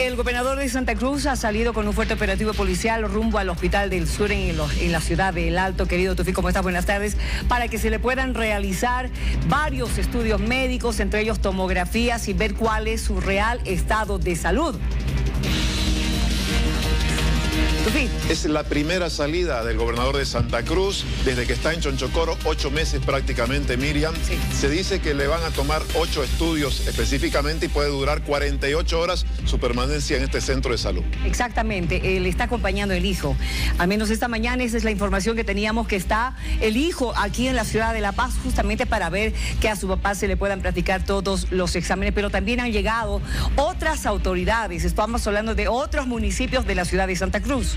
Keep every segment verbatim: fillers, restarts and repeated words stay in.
El gobernador de Santa Cruz ha salido con un fuerte operativo policial rumbo al Hospital del Sur en, los, en la ciudad de El Alto. Querido Tufi, ¿cómo estás? Buenas tardes. Para que se le puedan realizar varios estudios médicos, entre ellos tomografías, y ver cuál es su real estado de salud. Es la primera salida del gobernador de Santa Cruz desde que está en Chonchocoro, ocho meses prácticamente, Miriam. Sí. Se dice que le van a tomar ocho estudios específicamente y puede durar cuarenta y ocho horas su permanencia en este centro de salud. Exactamente, eh, le está acompañando el hijo. Al menos esta mañana esa es la información que teníamos, que está el hijo aquí en la ciudad de La Paz justamente para ver que a su papá se le puedan practicar todos los exámenes, pero también han llegado otras autoridades. Estamos hablando de otros municipios de la ciudad de Santa Cruz.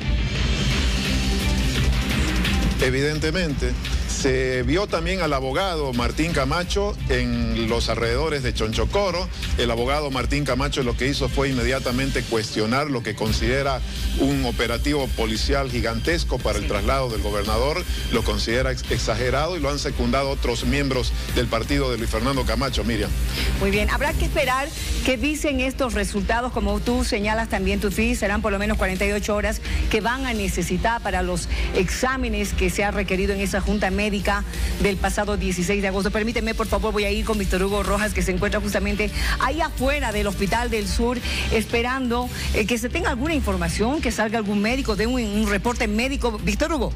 Evidentemente, se vio también al abogado Martín Camacho en los alrededores de Chonchocoro. El abogado Martín Camacho lo que hizo fue inmediatamente cuestionar lo que considera un operativo policial gigantesco para el traslado del gobernador. Lo considera ex exagerado y lo han secundado otros miembros del partido de Luis Fernando Camacho, Miriam. Muy bien, habrá que esperar qué dicen estos resultados. Como tú señalas también, Tufi, serán por lo menos cuarenta y ocho horas que van a necesitar para los exámenes que se ha requerido en esa junta médica del pasado dieciséis de agosto. Permíteme, por favor, voy a ir con Víctor Hugo Rojas, que se encuentra justamente ahí afuera del Hospital del Sur, esperando eh, que se tenga alguna información, que salga algún médico, de un, un reporte médico. Víctor Hugo.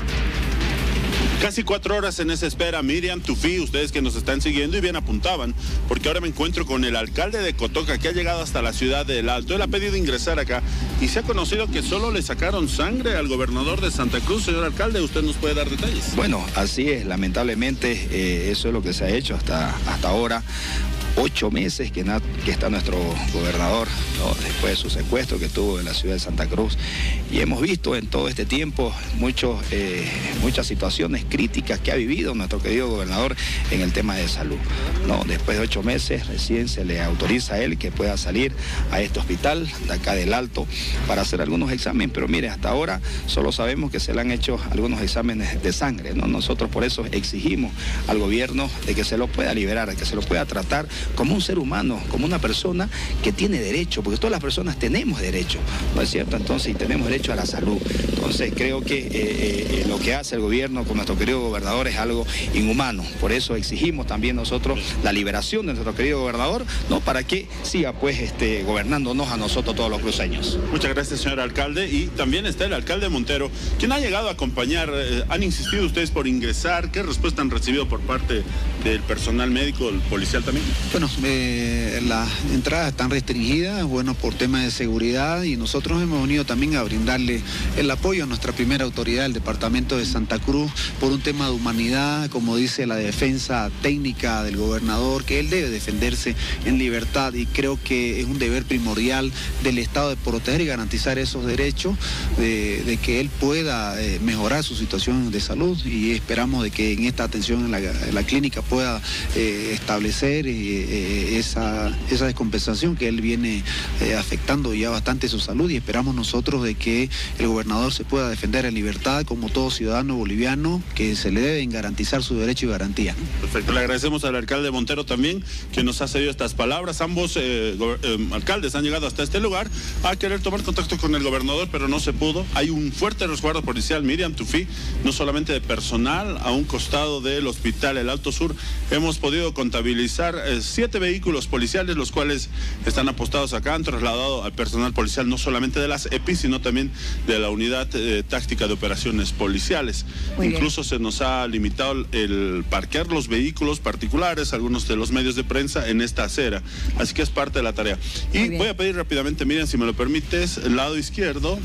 Casi cuatro horas en esa espera, Miriam, Tufi, ustedes que nos están siguiendo y bien apuntaban, porque ahora me encuentro con el alcalde de Cotoca, que ha llegado hasta la ciudad de El Alto. Él ha pedido ingresar acá y se ha conocido que solo le sacaron sangre al gobernador de Santa Cruz. Señor alcalde, ¿usted nos puede dar detalles? Bueno, así es, lamentablemente eh, eso es lo que se ha hecho hasta, hasta ahora. Ocho meses que, na, que está nuestro gobernador, ¿no? Después de su secuestro que tuvo en la ciudad de Santa Cruz. Y hemos visto en todo este tiempo muchos, eh, muchas situaciones críticas que ha vivido nuestro querido gobernador en el tema de salud, ¿no? Después de ocho meses recién se le autoriza a él que pueda salir a este hospital de acá del Alto para hacer algunos exámenes. Pero mire, hasta ahora solo sabemos que se le han hecho algunos exámenes de sangre, ¿no? Nosotros por eso exigimos al gobierno de que se lo pueda liberar, de que se lo pueda tratar como un ser humano, como una persona que tiene derecho, porque todas las personas tenemos derecho, ¿no es cierto? Entonces, y tenemos derecho a la salud. Entonces, creo que eh, eh, lo que hace el gobierno con nuestro querido gobernador es algo inhumano. Por eso exigimos también nosotros la liberación de nuestro querido gobernador, ¿no? Para que siga, pues, este, gobernándonos a nosotros todos los cruceños. Muchas gracias, señor alcalde. Y también está el alcalde Montero, quien ha llegado a acompañar. Eh, ¿Han insistido ustedes por ingresar? ¿Qué respuesta han recibido por parte del personal médico, el policial también? Bueno, eh, las entradas están restringidas, bueno, por temas de seguridad, y nosotros hemos venido también a brindarle el apoyo a nuestra primera autoridad, el departamento de Santa Cruz, por un tema de humanidad, como dice la defensa técnica del gobernador, que él debe defenderse en libertad, y creo que es un deber primordial del Estado de proteger y garantizar esos derechos, de, de que él pueda eh, mejorar su situación de salud, y esperamos de que en esta atención en la, en la clínica pueda eh, establecer eh, eh, esa, esa descompensación que él viene eh, afectando ya bastante su salud, y esperamos nosotros de que el gobernador se pueda defender en libertad como todo ciudadano boliviano, que se le deben garantizar su derecho y garantía. Perfecto, le agradecemos al alcalde Montero también que nos ha cedido estas palabras. Ambos eh, eh, alcaldes han llegado hasta este lugar a querer tomar contacto con el gobernador, pero no se pudo. Hay un fuerte resguardo policial, Miriam, Tufi, no solamente de personal, a un costado del hospital El Alto Sur hemos podido contabilizar eh, siete vehículos policiales, los cuales están apostados acá, han trasladado al personal policial no solamente de las E P I, sino también de la unidad eh, táctica de operaciones policiales. Muy Incluso bien. Se nos ha limitado el, el parquear los vehículos particulares, algunos de los medios de prensa, en esta acera, así que es parte de la tarea. Y voy a pedir rápidamente, Miriam, si me lo permites, el lado izquierdo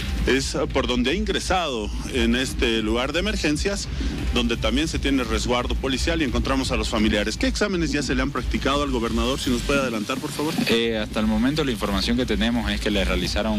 es por donde ha ingresado en este lugar de emergencias, donde también se tiene resguardo policial, y encontramos a los familiares. ¿Qué exámenes ya se le han practicado al gobernador? Si nos puede adelantar, por favor. Eh, hasta el momento la información que tenemos es que le realizaron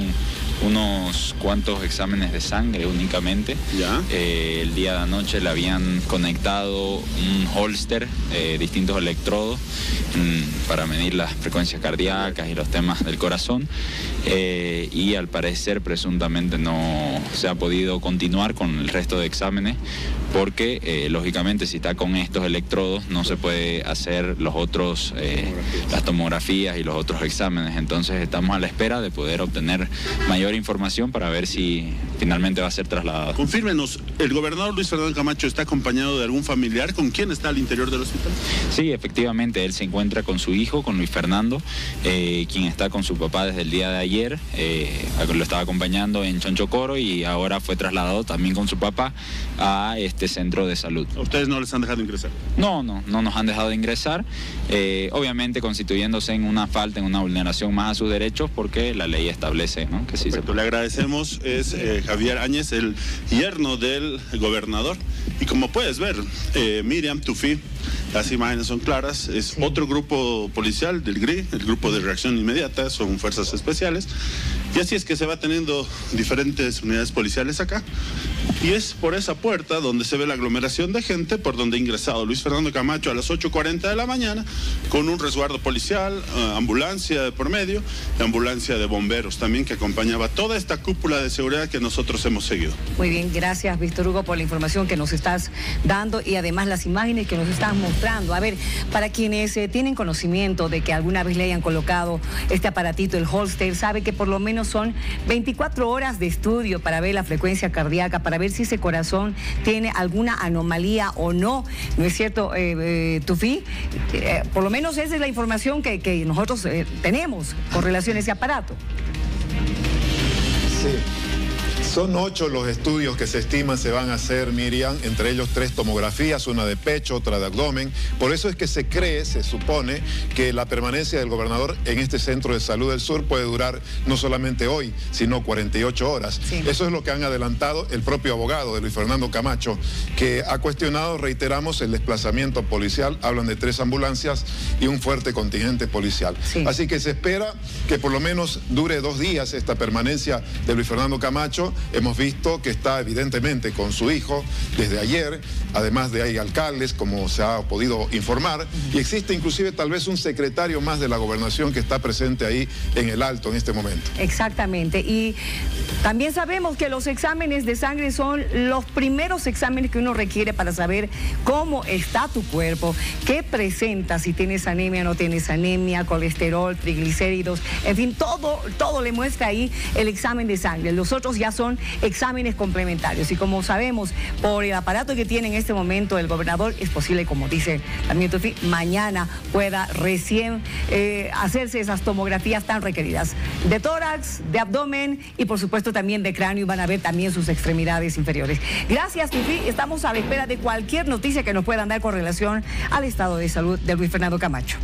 unos cuantos exámenes de sangre únicamente. ¿Ya? Eh, el día de anoche le habían conectado un holster, eh, distintos electrodos, mmm, para medir las frecuencias cardíacas y los temas del corazón. Eh, y al parecer, presuntamente, no se ha podido continuar con el resto de exámenes porque porque eh, lógicamente si está con estos electrodos no se puede hacer los otros, eh, las tomografías y los otros exámenes. Entonces estamos a la espera de poder obtener mayor información para ver si finalmente va a ser trasladado. Confírmenos, ¿el gobernador Luis Fernando Camacho está acompañado de algún familiar? ¿Con quién está al interior del hospital? Sí, efectivamente, él se encuentra con su hijo, con Luis Fernando, eh, quien está con su papá desde el día de ayer, eh, lo estaba acompañando en Chonchocoro y ahora fue trasladado también con su papá a este centro de salud. ¿A ustedes no les han dejado ingresar? No, no, no nos han dejado ingresar, eh, obviamente constituyéndose en una falta, en una vulneración más a sus derechos, porque la ley establece, ¿no?, que sí. Perfecto, se... Le agradecemos, es eh, Javier Áñez, el yerno del gobernador, y como puedes ver, eh, Miriam Tufí, las imágenes son claras, es sí. Otro grupo policial del G R I, el grupo de reacción inmediata, son fuerzas especiales, y así es que se va teniendo diferentes unidades policiales acá, y es por esa puerta donde se ve la aglomeración de gente, por donde ha ingresado Luis Fernando Camacho a las ocho cuarenta de la mañana, con un resguardo policial, uh, ambulancia de por medio, y ambulancia de bomberos también, que acompañaba toda esta cúpula de seguridad que nosotros hemos seguido. Muy bien, gracias Víctor Hugo por la información que nos estás dando y además las imágenes que nos están mostrando. A ver, para quienes eh, tienen conocimiento de que alguna vez le hayan colocado este aparatito, el holster, sabe que por lo menos son veinticuatro horas de estudio para ver la frecuencia cardíaca, para ver si ese corazón tiene alguna anomalía o no. ¿No es cierto, eh, eh, Tufí? Eh, por lo menos esa es la información que, que nosotros eh, tenemos con relación a ese aparato. Sí. Son ocho los estudios que se estiman se van a hacer, Miriam, entre ellos tres tomografías, una de pecho, otra de abdomen. Por eso es que se cree, se supone, que la permanencia del gobernador en este centro de salud del sur puede durar no solamente hoy, sino cuarenta y ocho horas. Sí. Eso es lo que han adelantado el propio abogado de Luis Fernando Camacho, que ha cuestionado, reiteramos, el desplazamiento policial. Hablan de tres ambulancias y un fuerte contingente policial. Sí. Así que se espera que por lo menos dure dos días esta permanencia de Luis Fernando Camacho. Hemos visto que está evidentemente con su hijo desde ayer, además de hay alcaldes, como se ha podido informar, y existe inclusive tal vez un secretario más de la gobernación que está presente ahí en el Alto en este momento. Exactamente, y también sabemos que los exámenes de sangre son los primeros exámenes que uno requiere para saber cómo está tu cuerpo, qué presenta, si tienes anemia o no tienes anemia, colesterol, triglicéridos, en fin, todo, todo le muestra ahí el examen de sangre. Los otros ya son exámenes complementarios y como sabemos por el aparato que tiene en este momento el gobernador, es posible, como dice también Tufí, mañana pueda recién eh, hacerse esas tomografías tan requeridas de tórax, de abdomen y por supuesto también de cráneo, y van a ver también sus extremidades inferiores. Gracias, Tufí, estamos a la espera de cualquier noticia que nos puedan dar con relación al estado de salud de Luis Fernando Camacho.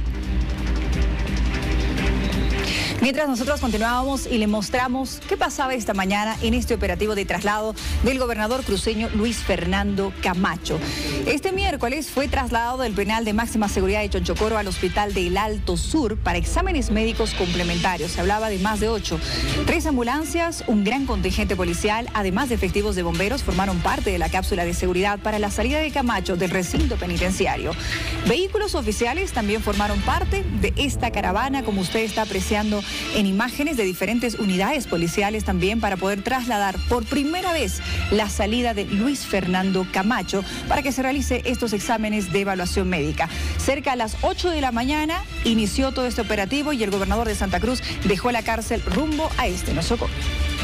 Mientras nosotros continuábamos y le mostramos qué pasaba esta mañana en este operativo de traslado del gobernador cruceño Luis Fernando Camacho. Este miércoles fue trasladado del penal de máxima seguridad de Chonchocoro al hospital del Alto Sur para exámenes médicos complementarios. Se hablaba de más de ocho. Tres ambulancias, un gran contingente policial, además de efectivos de bomberos, formaron parte de la cápsula de seguridad para la salida de Camacho del recinto penitenciario. Vehículos oficiales también formaron parte de esta caravana, como usted está apreciando en imágenes, de diferentes unidades policiales también, para poder trasladar por primera vez la salida de Luis Fernando Camacho para que se realice estos exámenes de evaluación médica. Cerca a las ocho de la mañana inició todo este operativo y el gobernador de Santa Cruz dejó la cárcel rumbo a este nosocomio.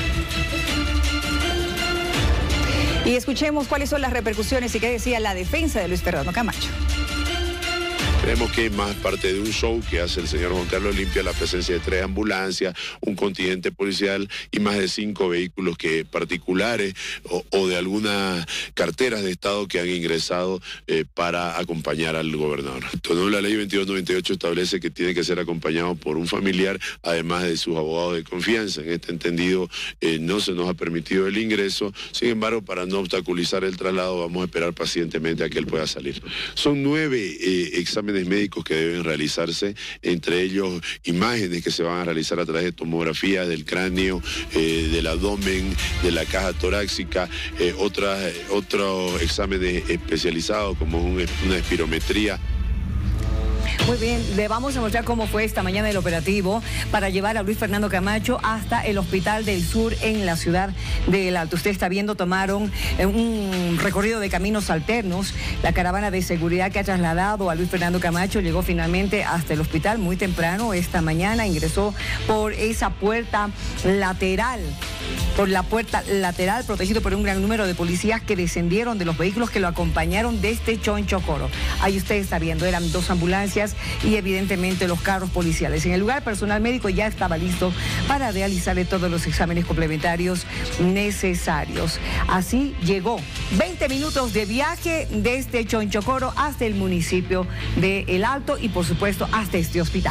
Y escuchemos cuáles son las repercusiones y qué decía la defensa de Luis Fernando Camacho. Creemos que es más parte de un show que hace el señor Juan Carlos Limpia, la presencia de tres ambulancias, un contingente policial y más de cinco vehículos que particulares o, o de algunas carteras de Estado que han ingresado eh, para acompañar al gobernador. Entonces, la ley veintidós noventa y ocho establece que tiene que ser acompañado por un familiar, además de sus abogados de confianza. En este entendido, eh, no se nos ha permitido el ingreso. Sin embargo, para no obstaculizar el traslado, vamos a esperar pacientemente a que él pueda salir. Son nueve eh, exámenes médicos que deben realizarse, entre ellos imágenes que se van a realizar a través de tomografía del cráneo, eh, del abdomen, de la caja torácica, eh, otras, otros exámenes especializados como un, una espirometría. Muy bien, le vamos a mostrar cómo fue esta mañana el operativo para llevar a Luis Fernando Camacho hasta el Hospital del Sur en la ciudad del Alto. Usted está viendo, tomaron un recorrido de caminos alternos. La caravana de seguridad que ha trasladado a Luis Fernando Camacho llegó finalmente hasta el hospital muy temprano esta mañana. Ingresó por esa puerta lateral. por la puerta lateral, protegido por un gran número de policías que descendieron de los vehículos que lo acompañaron desde Chonchocoro. Ahí usted está viendo, eran dos ambulancias y evidentemente los carros policiales. En el lugar, personal médico ya estaba listo para realizarle todos los exámenes complementarios necesarios. Así llegó. veinte minutos de viaje desde Chonchocoro hasta el municipio de El Alto y por supuesto hasta este hospital.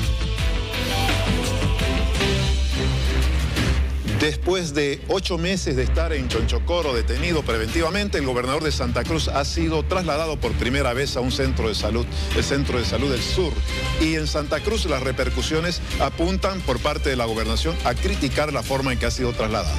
Después de ocho meses de estar en Chonchocoro detenido preventivamente, el gobernador de Santa Cruz ha sido trasladado por primera vez a un centro de salud, el Centro de Salud del Sur. Y en Santa Cruz las repercusiones apuntan por parte de la gobernación a criticar la forma en que ha sido trasladado.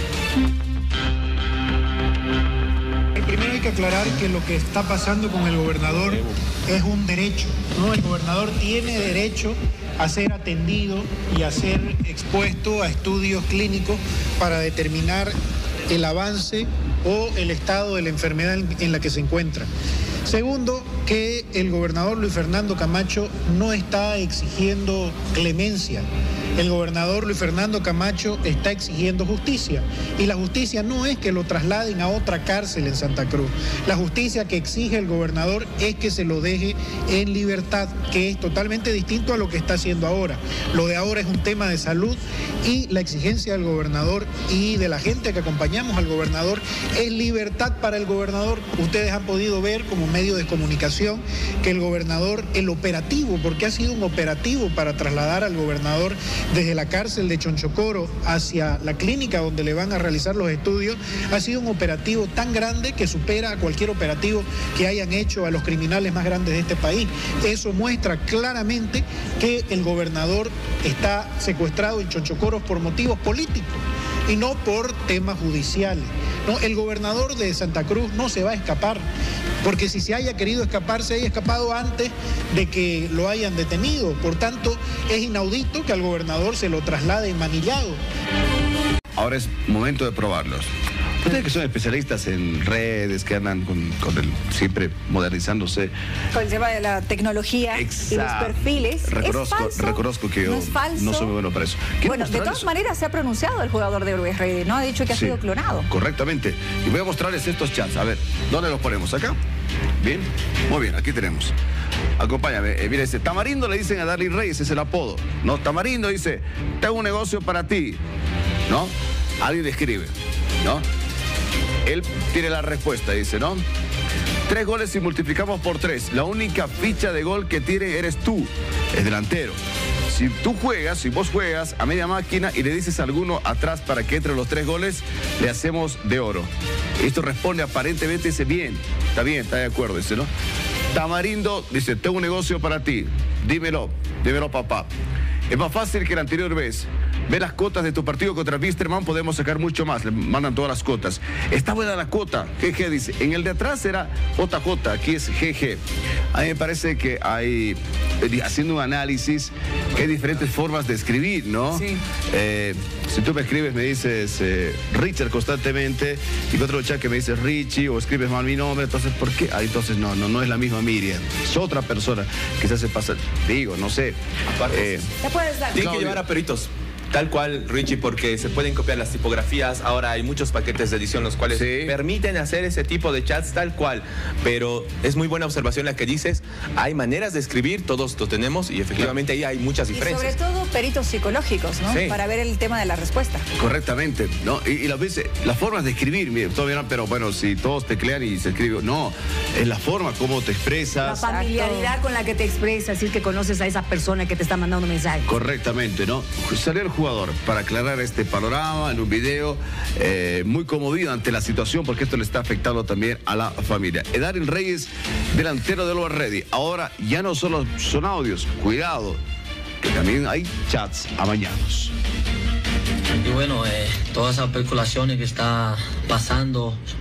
Primero hay que aclarar que lo que está pasando con el gobernador es un derecho, ¿no? El gobernador tiene derecho a ser atendido y a ser expuesto a estudios clínicos para determinar el avance o el estado de la enfermedad en la que se encuentra. Segundo, que el gobernador Luis Fernando Camacho no está exigiendo clemencia. El gobernador Luis Fernando Camacho está exigiendo justicia. Y la justicia no es que lo trasladen a otra cárcel en Santa Cruz. La justicia que exige el gobernador es que se lo deje en libertad, que es totalmente distinto a lo que está haciendo ahora. Lo de ahora es un tema de salud y la exigencia del gobernador y de la gente que acompañamos al gobernador es libertad para el gobernador. Ustedes han podido ver como medio de comunicación que el gobernador, el operativo, porque ha sido un operativo para trasladar al gobernador desde la cárcel de Chonchocoro hacia la clínica donde le van a realizar los estudios, ha sido un operativo tan grande que supera a cualquier operativo que hayan hecho a los criminales más grandes de este país. Eso muestra claramente que el gobernador está secuestrado en Chonchocoro por motivos políticos y no por temas judiciales. No, el gobernador de Santa Cruz no se va a escapar, porque si se haya querido escapar, se haya escapado antes de que lo hayan detenido. Por tanto, es inaudito que al gobernador se lo traslade manillado. Ahora es momento de probarlos. Ustedes que son especialistas en redes, que andan con, con el, siempre modernizándose. Con el tema de la tecnología. Exacto. Y los perfiles. Reconozco, ¿Es falso? reconozco que yo no, es falso. no soy muy bueno para eso. Bueno, de todas maneras se ha pronunciado el jugador de Uruguay Redes, ¿no? Ha dicho que ha sí, sido clonado. Correctamente. Y voy a mostrarles estos chats. A ver, ¿dónde los ponemos? ¿Acá? Bien. Muy bien, aquí tenemos. Acompáñame. Eh, mira, dice, Tamarindo le dicen a Darlene Reyes, es el apodo. ¿No? Tamarindo dice, tengo un negocio para ti. ¿No? Alguien le escribe. ¿No? Él tiene la respuesta, dice, ¿no? Tres goles si multiplicamos por tres. La única ficha de gol que tiene eres tú, es delantero. Si tú juegas, si vos juegas a media máquina y le dices a alguno atrás para que entre los tres goles, le hacemos de oro. Esto responde aparentemente, dice, bien, está bien, está de acuerdo, dice, ¿no? Tamarindo dice, tengo un negocio para ti. Dímelo, dímelo, papá. Es más fácil que la anterior vez. Ve las cuotas de tu partido contra Wisterman, podemos sacar mucho más. Le mandan todas las cuotas. Está buena la cuota. G G dice. En el de atrás era J J, aquí es G G. A mí me parece que hay, haciendo un análisis, que hay diferentes formas de escribir, ¿no? Sí. Eh, si tú me escribes, me dices eh, Richard constantemente, y otro chat que me dices Richie, o escribes mal mi nombre, entonces, ¿por qué? Ah, entonces no, no, no es la misma Miriam. Es otra persona que se hace pasar. Digo, no sé. Eh, ¿Te puedes dar? Tiene que llevar a peritos. Tal cual, Richie, porque se pueden copiar las tipografías. Ahora hay muchos paquetes de edición los cuales sí permiten hacer ese tipo de chats tal cual. Pero es muy buena observación la que dices. Hay maneras de escribir, todos lo tenemos y efectivamente ahí hay muchas diferencias. Y sobre todo peritos psicológicos, ¿no? Sí. Para ver el tema de la respuesta. Correctamente, ¿no? Y, y las veces, las formas de escribir, mire, todavía no, pero bueno, si todos teclean y se escribe, no, es la forma, cómo te expresas. La familiaridad con la que te expresas, y que conoces a esa persona que te está mandando un mensaje. Correctamente, ¿no? Salió el jugador para aclarar este panorama en un video eh, muy conmovido ante la situación, porque esto le está afectando también a la familia. Darlene Reyes, delantero de Uruguay Ready. Ahora ya no solo son audios, cuidado, que también hay chats amañados. Y bueno, eh, todas esas especulaciones que está pasando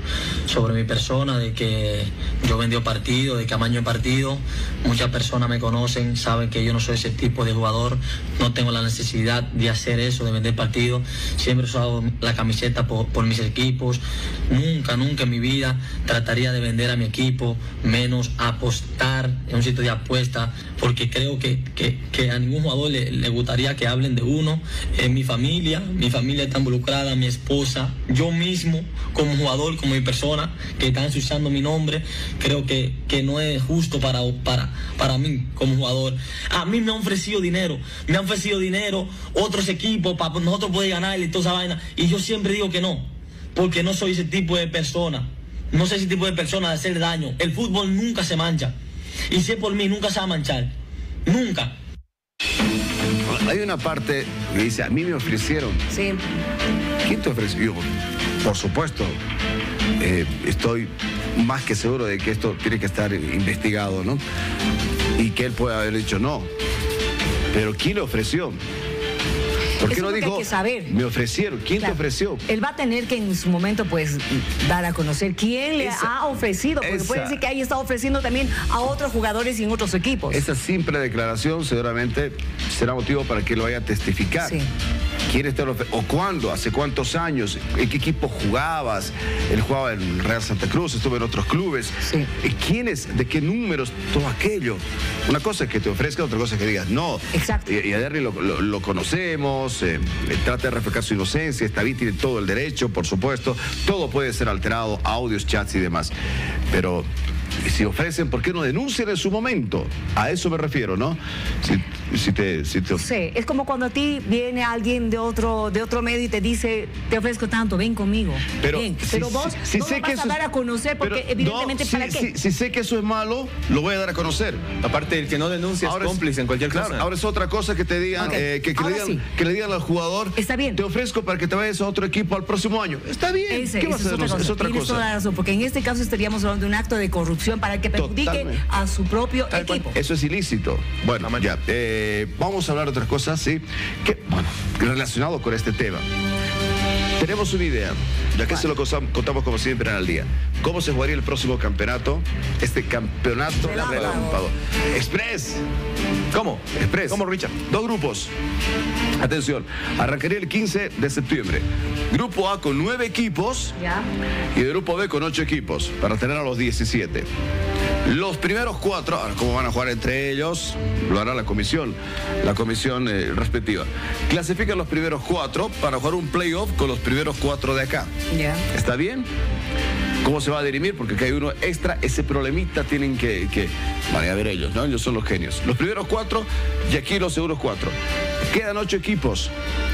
sobre mi persona, de que yo vendí partido, de que amaño partido. Muchas personas me conocen, saben que yo no soy ese tipo de jugador, no tengo la necesidad de hacer eso, de vender partido. Siempre he usado la camiseta por, por mis equipos. Nunca, nunca en mi vida trataría de vender a mi equipo, menos apostar en un sitio de apuesta, porque creo que, que, que a ningún jugador le, le gustaría que hablen de uno. En mi familia, mi familia está involucrada, mi esposa, yo mismo como jugador, como mi persona, que están ensuciando mi nombre. Creo que, que no es justo para, para, para mí como jugador. A mí me han ofrecido dinero, me han ofrecido dinero otros equipos para nosotros poder ganar y toda esa vaina, y yo siempre digo que no, porque no soy ese tipo de persona, no soy ese tipo de persona de hacer daño. El fútbol nunca se mancha, y sé por mí, nunca se va a manchar, nunca. Hay una parte que dice, a mí me ofrecieron. Sí. ¿Quién te ofreció? Yo, por supuesto, eh, estoy más que seguro de que esto tiene que estar investigado, ¿no? Y que él puede haber dicho no. Pero ¿quién le ofreció? ¿Por qué no dijo, hay que saber? Me ofrecieron? ¿Quién Claro. te ofreció? Él va a tener que en su momento pues dar a conocer quién le Esa- ha ofrecido, porque esa- puede decir que ahí está ofreciendo también a otros jugadores y en otros equipos. Esa simple declaración seguramente será motivo para que lo vaya a testificar. Sí. ¿Quién está en la ofe- o cuándo? ¿Hace cuántos años? ¿En qué equipo jugabas? Él jugaba en Real Santa Cruz, estuvo en otros clubes. Sí. ¿Y ¿Quiénes? ¿De qué números? Todo aquello. Una cosa es que te ofrezca, otra cosa es que digas no. Exacto. Y, y a Derry lo, lo- lo conocemos, eh, eh, trata de reflejar su inocencia, está bien, tiene todo el derecho, por supuesto. Todo puede ser alterado, audios, chats y demás. Pero si ofrecen, ¿por qué no denuncian en su momento? A eso me refiero, ¿no? Si, si te... Si te... Sí, es como cuando a ti viene alguien de otro de otro medio y te dice, te ofrezco tanto, ven conmigo. Pero, Ven. si- Pero vos si- si no sé lo que vas a eso dar es- a conocer porque pero, evidentemente no, ¿para si, qué? Si, si sé que eso es malo, lo voy a dar a conocer. Aparte, el que no denuncia Ahora es cómplice en cualquier claro, cosa. ahora es otra cosa que te digan, Ok. eh, que, que le Ahora digan, sí. que le digan al jugador, Está bien. te ofrezco para que te vayas a otro equipo al próximo año. Está bien. Ese- ¿Qué esa vas a es otra denunciar? cosa. Es otra Tienes cosa. toda la razón, porque en este caso estaríamos hablando de un acto de corrupción para que perjudique Totalmente. a su propio Tal cual. equipo. Eso es ilícito. Bueno, ya. eh, vamos a hablar de otras cosas, sí. Que, bueno, relacionado con este tema. Tenemos una idea, ya que se lo cosa- contamos como siempre en el día. ¿Cómo se jugaría el próximo campeonato? Este campeonato Relámpago. relámpago. Express. ¿Cómo? Express. ¿Cómo, Richard? Dos grupos. Atención, arrancaría el quince de septiembre. Grupo A con nueve equipos Ya. y el grupo B con ocho equipos, para tener a los diecisiete. Los primeros cuatro, ahora, ¿cómo van a jugar entre ellos? Lo hará la comisión, la comisión eh, respectiva. Clasifican los primeros cuatro para jugar un playoff con los primeros cuatro de acá. Ya. ¿Está bien? ¿Cómo se va a dirimir? Porque acá hay uno extra, ese problemita tienen que, que van a ver ellos, ¿no? Ellos son los genios. Los primeros cuatro y aquí los segundos cuatro. Quedan ocho equipos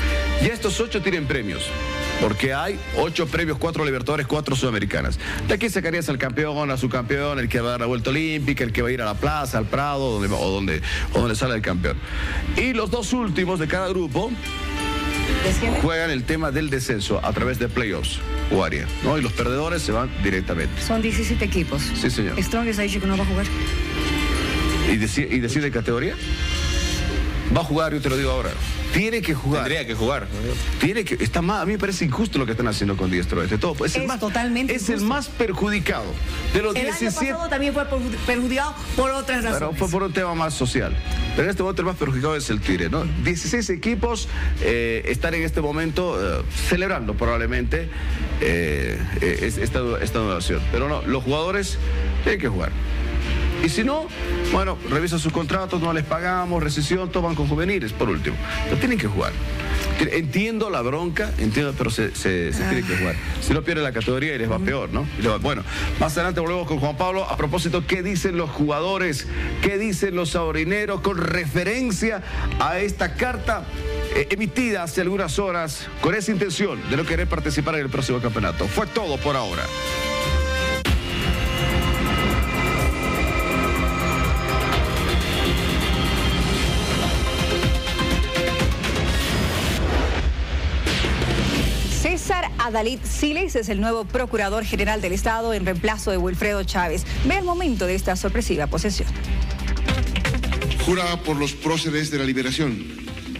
y estos ocho tienen premios. Porque hay ocho premios, cuatro Libertadores, cuatro Sudamericanas. De aquí sacarías al campeón, a su campeón, el que va a dar la vuelta olímpica, el que va a ir a la plaza, al Prado, donde, o, donde, o donde sale el campeón. Y los dos últimos de cada grupo ¿Desciende? juegan el tema del descenso a través de playoffs o área, ¿no? Y los perdedores se van directamente. Son diecisiete equipos. Sí, señor. Strongest ha dicho que no va a jugar. ¿Y, deci- y decide categoría? Va a jugar, yo te lo digo ahora. Tiene que jugar. Tendría que jugar. Tiene que, está más, a mí me parece injusto lo que están haciendo con Diestro este todo. Es, el Es más, totalmente es el injusto. más perjudicado de los El año diecisiete. pasado también fue perju- perjudicado por otras Pero razones. fue por un tema más social. Pero en este momento el más perjudicado es el Tigre, ¿no? dieciséis equipos eh, están en este momento eh, celebrando probablemente eh, eh, es- esta, esta innovación. Pero no, los jugadores tienen que jugar. Y si no, bueno, revisan sus contratos, no les pagamos, recesión, toman con juveniles, por último. Pero tienen que jugar. Entiendo la bronca, entiendo, pero se, se, se tiene que jugar. Si no pierde la categoría y les va peor, ¿no? Y les va- Bueno, más adelante volvemos con Juan Pablo. A propósito, ¿qué dicen los jugadores? ¿Qué dicen los saurineros con referencia a esta carta eh, emitida hace algunas horas con esa intención de no querer participar en el próximo campeonato? Fue todo por ahora. César Adalid Siles es el nuevo Procurador General del Estado en reemplazo de Wilfredo Chávez. Ve el momento de esta sorpresiva posesión. Jura por los próceres de la liberación,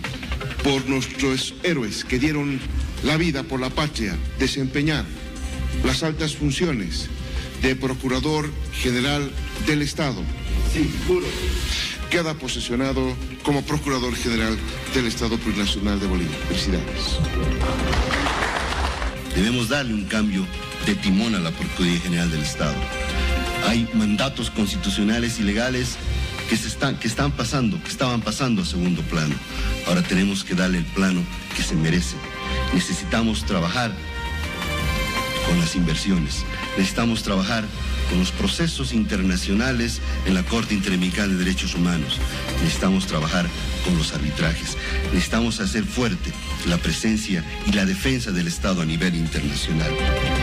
por nuestros héroes que dieron la vida por la patria, desempeñar las altas funciones de Procurador General del Estado. Sí, juro. Queda posesionado como Procurador General del Estado Plurinacional de Bolivia. Felicidades. Debemos darle un cambio de timón a la Procuraduría General del Estado. Hay mandatos constitucionales y legales que, se están, que están pasando, que estaban pasando a segundo plano. Ahora tenemos que darle el plano que se merece. Necesitamos trabajar con las inversiones. Necesitamos trabajar con los procesos internacionales en la Corte Interamericana de Derechos Humanos. Necesitamos trabajar con los arbitrajes. Necesitamos hacer fuerte la presencia y la defensa del Estado a nivel internacional.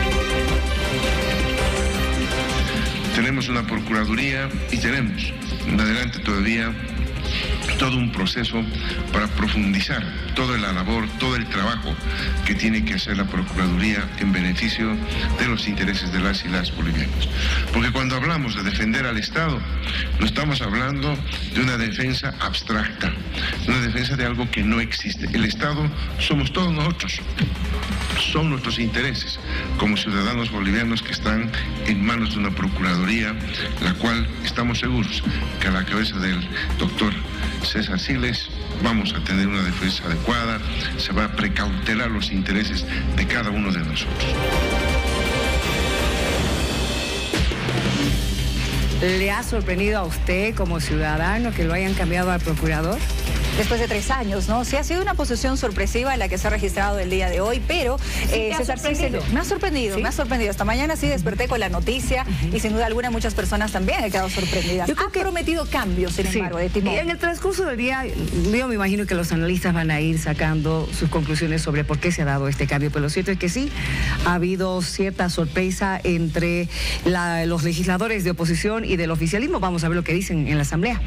Tenemos una Procuraduría y tenemos en adelante todavía todo un proceso para profundizar toda la labor, todo el trabajo que tiene que hacer la Procuraduría en beneficio de los intereses de las y las bolivianos. Porque cuando hablamos de defender al Estado, no estamos hablando de una defensa abstracta, una defensa de algo que no existe. El Estado somos todos nosotros. Son nuestros intereses como ciudadanos bolivianos que están en manos de una Procuraduría, la cual estamos seguros que a la cabeza del doctor César Siles vamos a tener una defensa adecuada, se va a precautelar los intereses de cada uno de nosotros. ¿Le ha sorprendido a usted como ciudadano que lo hayan cambiado al procurador? Después de tres años, ¿no? Sí ha sido una posesión sorpresiva en la que se ha registrado el día de hoy, pero eh, César, sorprendido? me ha sorprendido, ¿Sí? me ha sorprendido. Esta mañana sí desperté con la noticia uh-huh. y sin duda alguna muchas personas también han quedado sorprendidas. Yo creo ha que... prometido cambios, sin sí. embargo, de timón. En el transcurso del día, yo me imagino que los analistas van a ir sacando sus conclusiones sobre por qué se ha dado este cambio, pero lo cierto es que sí, ha habido cierta sorpresa entre la, los legisladores de oposición y del oficialismo. Vamos a ver lo que dicen en la Asamblea.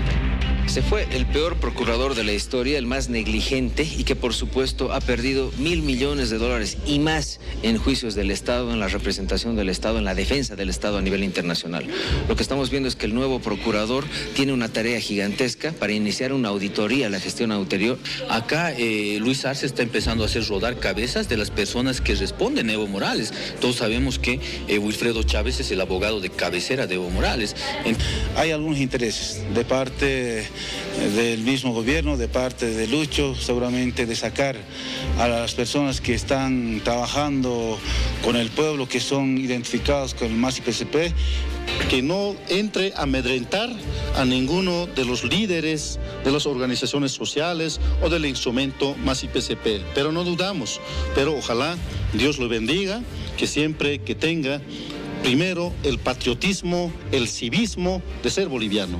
Se fue el peor procurador de la historia, el más negligente y que por supuesto ha perdido mil millones de dólares y más en juicios del Estado, en la representación del Estado, en la defensa del Estado a nivel internacional. Lo que estamos viendo es que el nuevo procurador tiene una tarea gigantesca para iniciar una auditoría a la gestión anterior. Acá eh, Luis Arce está empezando a hacer rodar cabezas de las personas que responden a Evo Morales. Todos sabemos que eh, Wilfredo Chávez es el abogado de cabecera de Evo Morales. En... Hay algunos intereses de parte del mismo gobierno, de parte de Lucho, seguramente de sacar a las personas que están trabajando con el pueblo, que son identificados con el M A S y P C P. Que no entre a amedrentar a ninguno de los líderes de las organizaciones sociales o del instrumento M A S y P C P. Pero no dudamos, pero ojalá Dios lo bendiga, que siempre que tenga primero el patriotismo, el civismo de ser boliviano.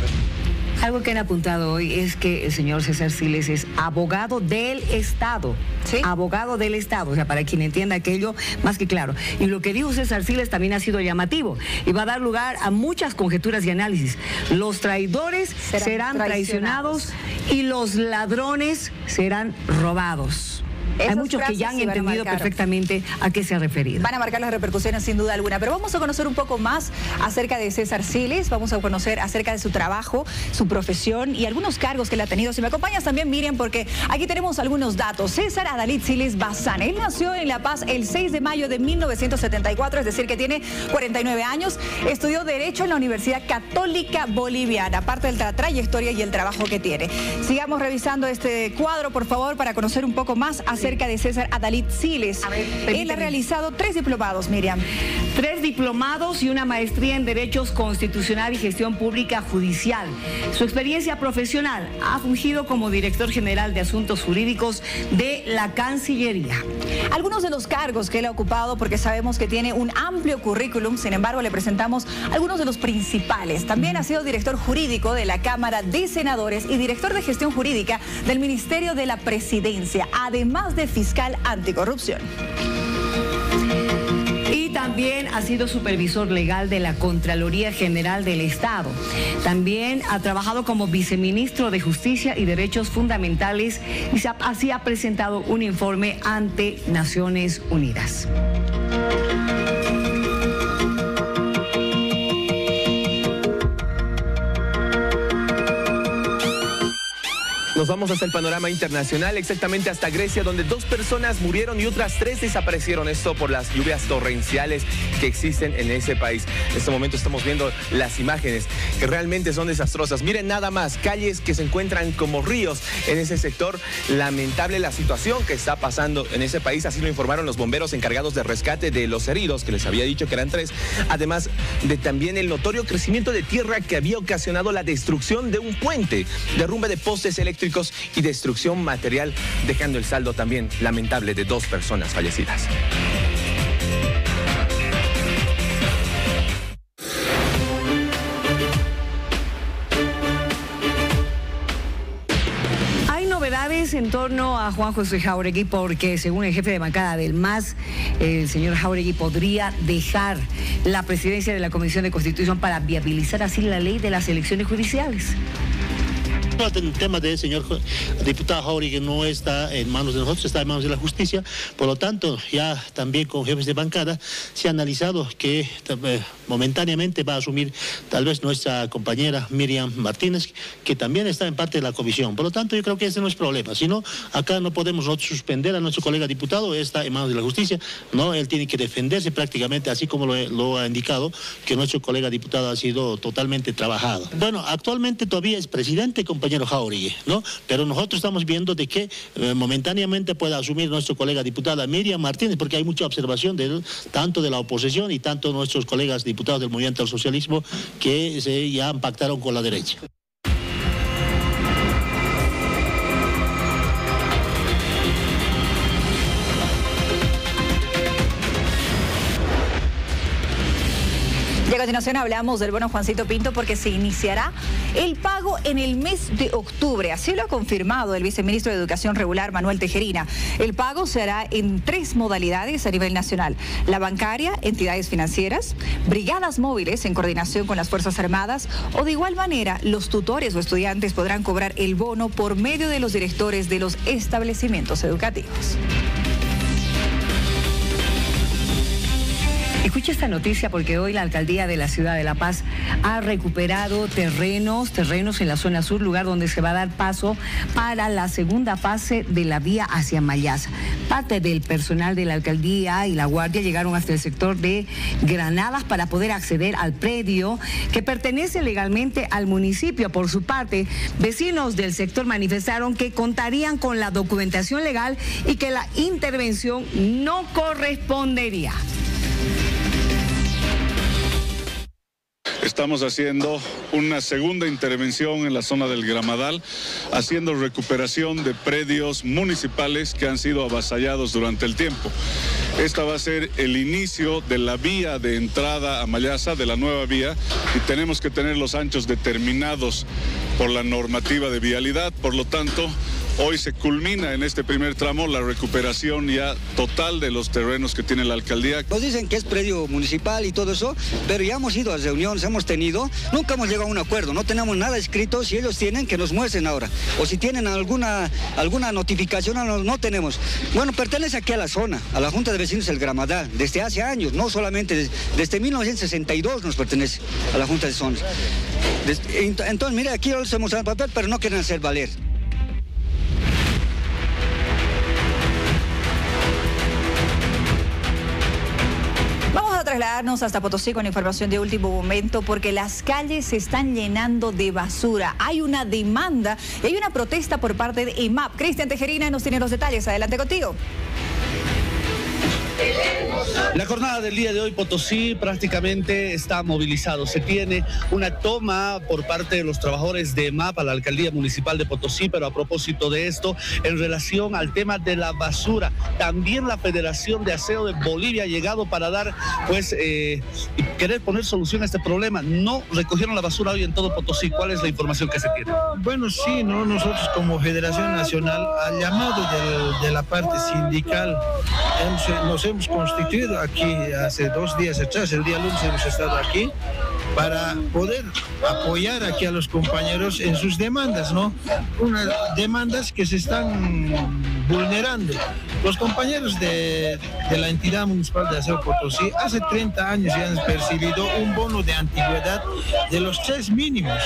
Algo que han apuntado hoy es que el señor César Siles es abogado del Estado. ¿Sí? Abogado del Estado, o sea, para quien entienda aquello, más que claro. Y lo que dijo César Siles también ha sido llamativo y va a dar lugar a muchas conjeturas y análisis. Los traidores serán, serán traicionados y los ladrones serán robados. Esas Hay muchos que ya han entendido perfectamente a qué se ha referido. Van a marcar las repercusiones sin duda alguna, pero vamos a conocer un poco más acerca de César Siles, vamos a conocer acerca de su trabajo, su profesión y algunos cargos que él ha tenido. Si me acompañas también, Miriam, porque aquí tenemos algunos datos. César Adalid Siles Bazán, él nació en La Paz el seis de mayo de mil novecientos setenta y cuatro, es decir, que tiene cuarenta y nueve años, estudió Derecho en la Universidad Católica Boliviana, aparte de la trayectoria y el trabajo que tiene. Sigamos revisando este cuadro, por favor, para conocer un poco más acerca acerca de César Adalid Siles. A ver, él ha realizado tres diplomados, Miriam. Tres diplomados y una maestría en Derechos Constitucional y Gestión Pública Judicial. Su experiencia profesional: ha fungido como director general de Asuntos Jurídicos de la Cancillería. Algunos de los cargos que él ha ocupado, porque sabemos que tiene un amplio currículum, sin embargo le presentamos algunos de los principales. También ha sido director jurídico de la Cámara de Senadores y director de Gestión Jurídica del Ministerio de la Presidencia, además de fiscal anticorrupción. Y también ha sido supervisor legal de la Contraloría General del Estado. También ha trabajado como viceministro de Justicia y Derechos Fundamentales y así ha presentado un informe ante Naciones Unidas. Nos vamos hasta el panorama internacional, exactamente hasta Grecia, donde dos personas murieron y otras tres desaparecieron. Esto por las lluvias torrenciales que existen en ese país. En este momento estamos viendo las imágenes que realmente son desastrosas. Miren nada más, calles que se encuentran como ríos en ese sector. Lamentable la situación que está pasando en ese país. Así lo informaron los bomberos encargados de rescate de los heridos, que les había dicho que eran tres. Además de también el notorio crecimiento de tierra que había ocasionado la destrucción de un puente, derrumbe de postes eléctricos y destrucción material, dejando el saldo también lamentable de dos personas fallecidas. Hay novedades en torno a Juan José Jáuregui porque, según el jefe de bancada del M A S, el señor Jáuregui podría dejar la presidencia de la Comisión de Constitución para viabilizar así la ley de las elecciones judiciales. El tema del señor diputado Jáuregui no está en manos de nosotros, está en manos de la justicia. Por lo tanto, ya también con jefes de bancada se ha analizado que eh, momentáneamente va a asumir tal vez nuestra compañera Miriam Martínez, que también está en parte de la comisión. Por lo tanto, yo creo que ese no es problema. Si no, acá no podemos nosotros suspender a nuestro colega diputado, está en manos de la justicia. No, él tiene que defenderse prácticamente, así como lo, lo ha indicado, que nuestro colega diputado ha sido totalmente trabajado. Bueno, actualmente todavía es presidente, compañero Jáuregui, ¿no? Pero nosotros estamos viendo de que eh, momentáneamente pueda asumir nuestro colega diputada Miriam Martínez, porque hay mucha observación de él, tanto de la oposición y tanto de nuestros colegas diputados del Movimiento al Socialismo que se ya pactaron con la derecha. Y a continuación hablamos del bono Juancito Pinto porque se iniciará el pago en el mes de octubre. Así lo ha confirmado el viceministro de Educación Regular, Manuel Tejerina. El pago se hará en tres modalidades a nivel nacional: la bancaria, entidades financieras, brigadas móviles en coordinación con las Fuerzas Armadas, o de igual manera los tutores o estudiantes podrán cobrar el bono por medio de los directores de los establecimientos educativos. Escucha esta noticia porque hoy la alcaldía de la ciudad de La Paz ha recuperado terrenos, terrenos en la zona sur, lugar donde se va a dar paso para la segunda fase de la vía hacia Mayasa. Parte del personal de la alcaldía y la guardia llegaron hasta el sector de Granadas para poder acceder al predio que pertenece legalmente al municipio. Por su parte, vecinos del sector manifestaron que contarían con la documentación legal y que la intervención no correspondería. Estamos haciendo una segunda intervención en la zona del Gramadal, haciendo recuperación de predios municipales que han sido avasallados durante el tiempo. Esta va a ser el inicio de la vía de entrada a Mayasa, de la nueva vía, y tenemos que tener los anchos determinados por la normativa de vialidad. Por lo tanto, hoy se culmina en este primer tramo la recuperación ya total de los terrenos que tiene la alcaldía. Nos dicen que es predio municipal y todo eso, pero ya hemos ido a reuniones, hemos tenido, nunca hemos llegado a un acuerdo, no tenemos nada escrito. Si ellos tienen, que nos muestren ahora, o si tienen alguna, alguna notificación, no, no tenemos. Bueno, pertenece aquí a la zona, a la Junta de Vecinos del Gramadal, desde hace años, no solamente, desde, desde mil novecientos sesenta y dos nos pertenece a la Junta de Zonas. Entonces, mire, aquí les hemos dado el papel, pero no quieren hacer valer. Trasladarnos hasta Potosí con información de último momento porque las calles se están llenando de basura. Hay una demanda y hay una protesta por parte de E M A P. Cristian Tejerina nos tiene los detalles. Adelante contigo. La jornada del día de hoy, Potosí prácticamente está movilizado. Se tiene una toma por parte de los trabajadores de E M A P a la Alcaldía Municipal de Potosí, pero a propósito de esto, en relación al tema de la basura, también la Federación de Aseo de Bolivia ha llegado para dar, pues, eh, querer poner solución a este problema. No recogieron la basura hoy en todo Potosí. ¿Cuál es la información que se tiene? Bueno, sí, ¿no? Nosotros como Federación Nacional, al llamado de, de la parte sindical, hemos, nos hemos constituido aquí hace dos días atrás, el día lunes hemos estado aquí para poder apoyar aquí a los compañeros en sus demandas, ¿no? Unas demandas que se están vulnerando. Los compañeros de, de la entidad municipal de Aseo Potosí hace treinta años ya han percibido un bono de antigüedad de los tres mínimos.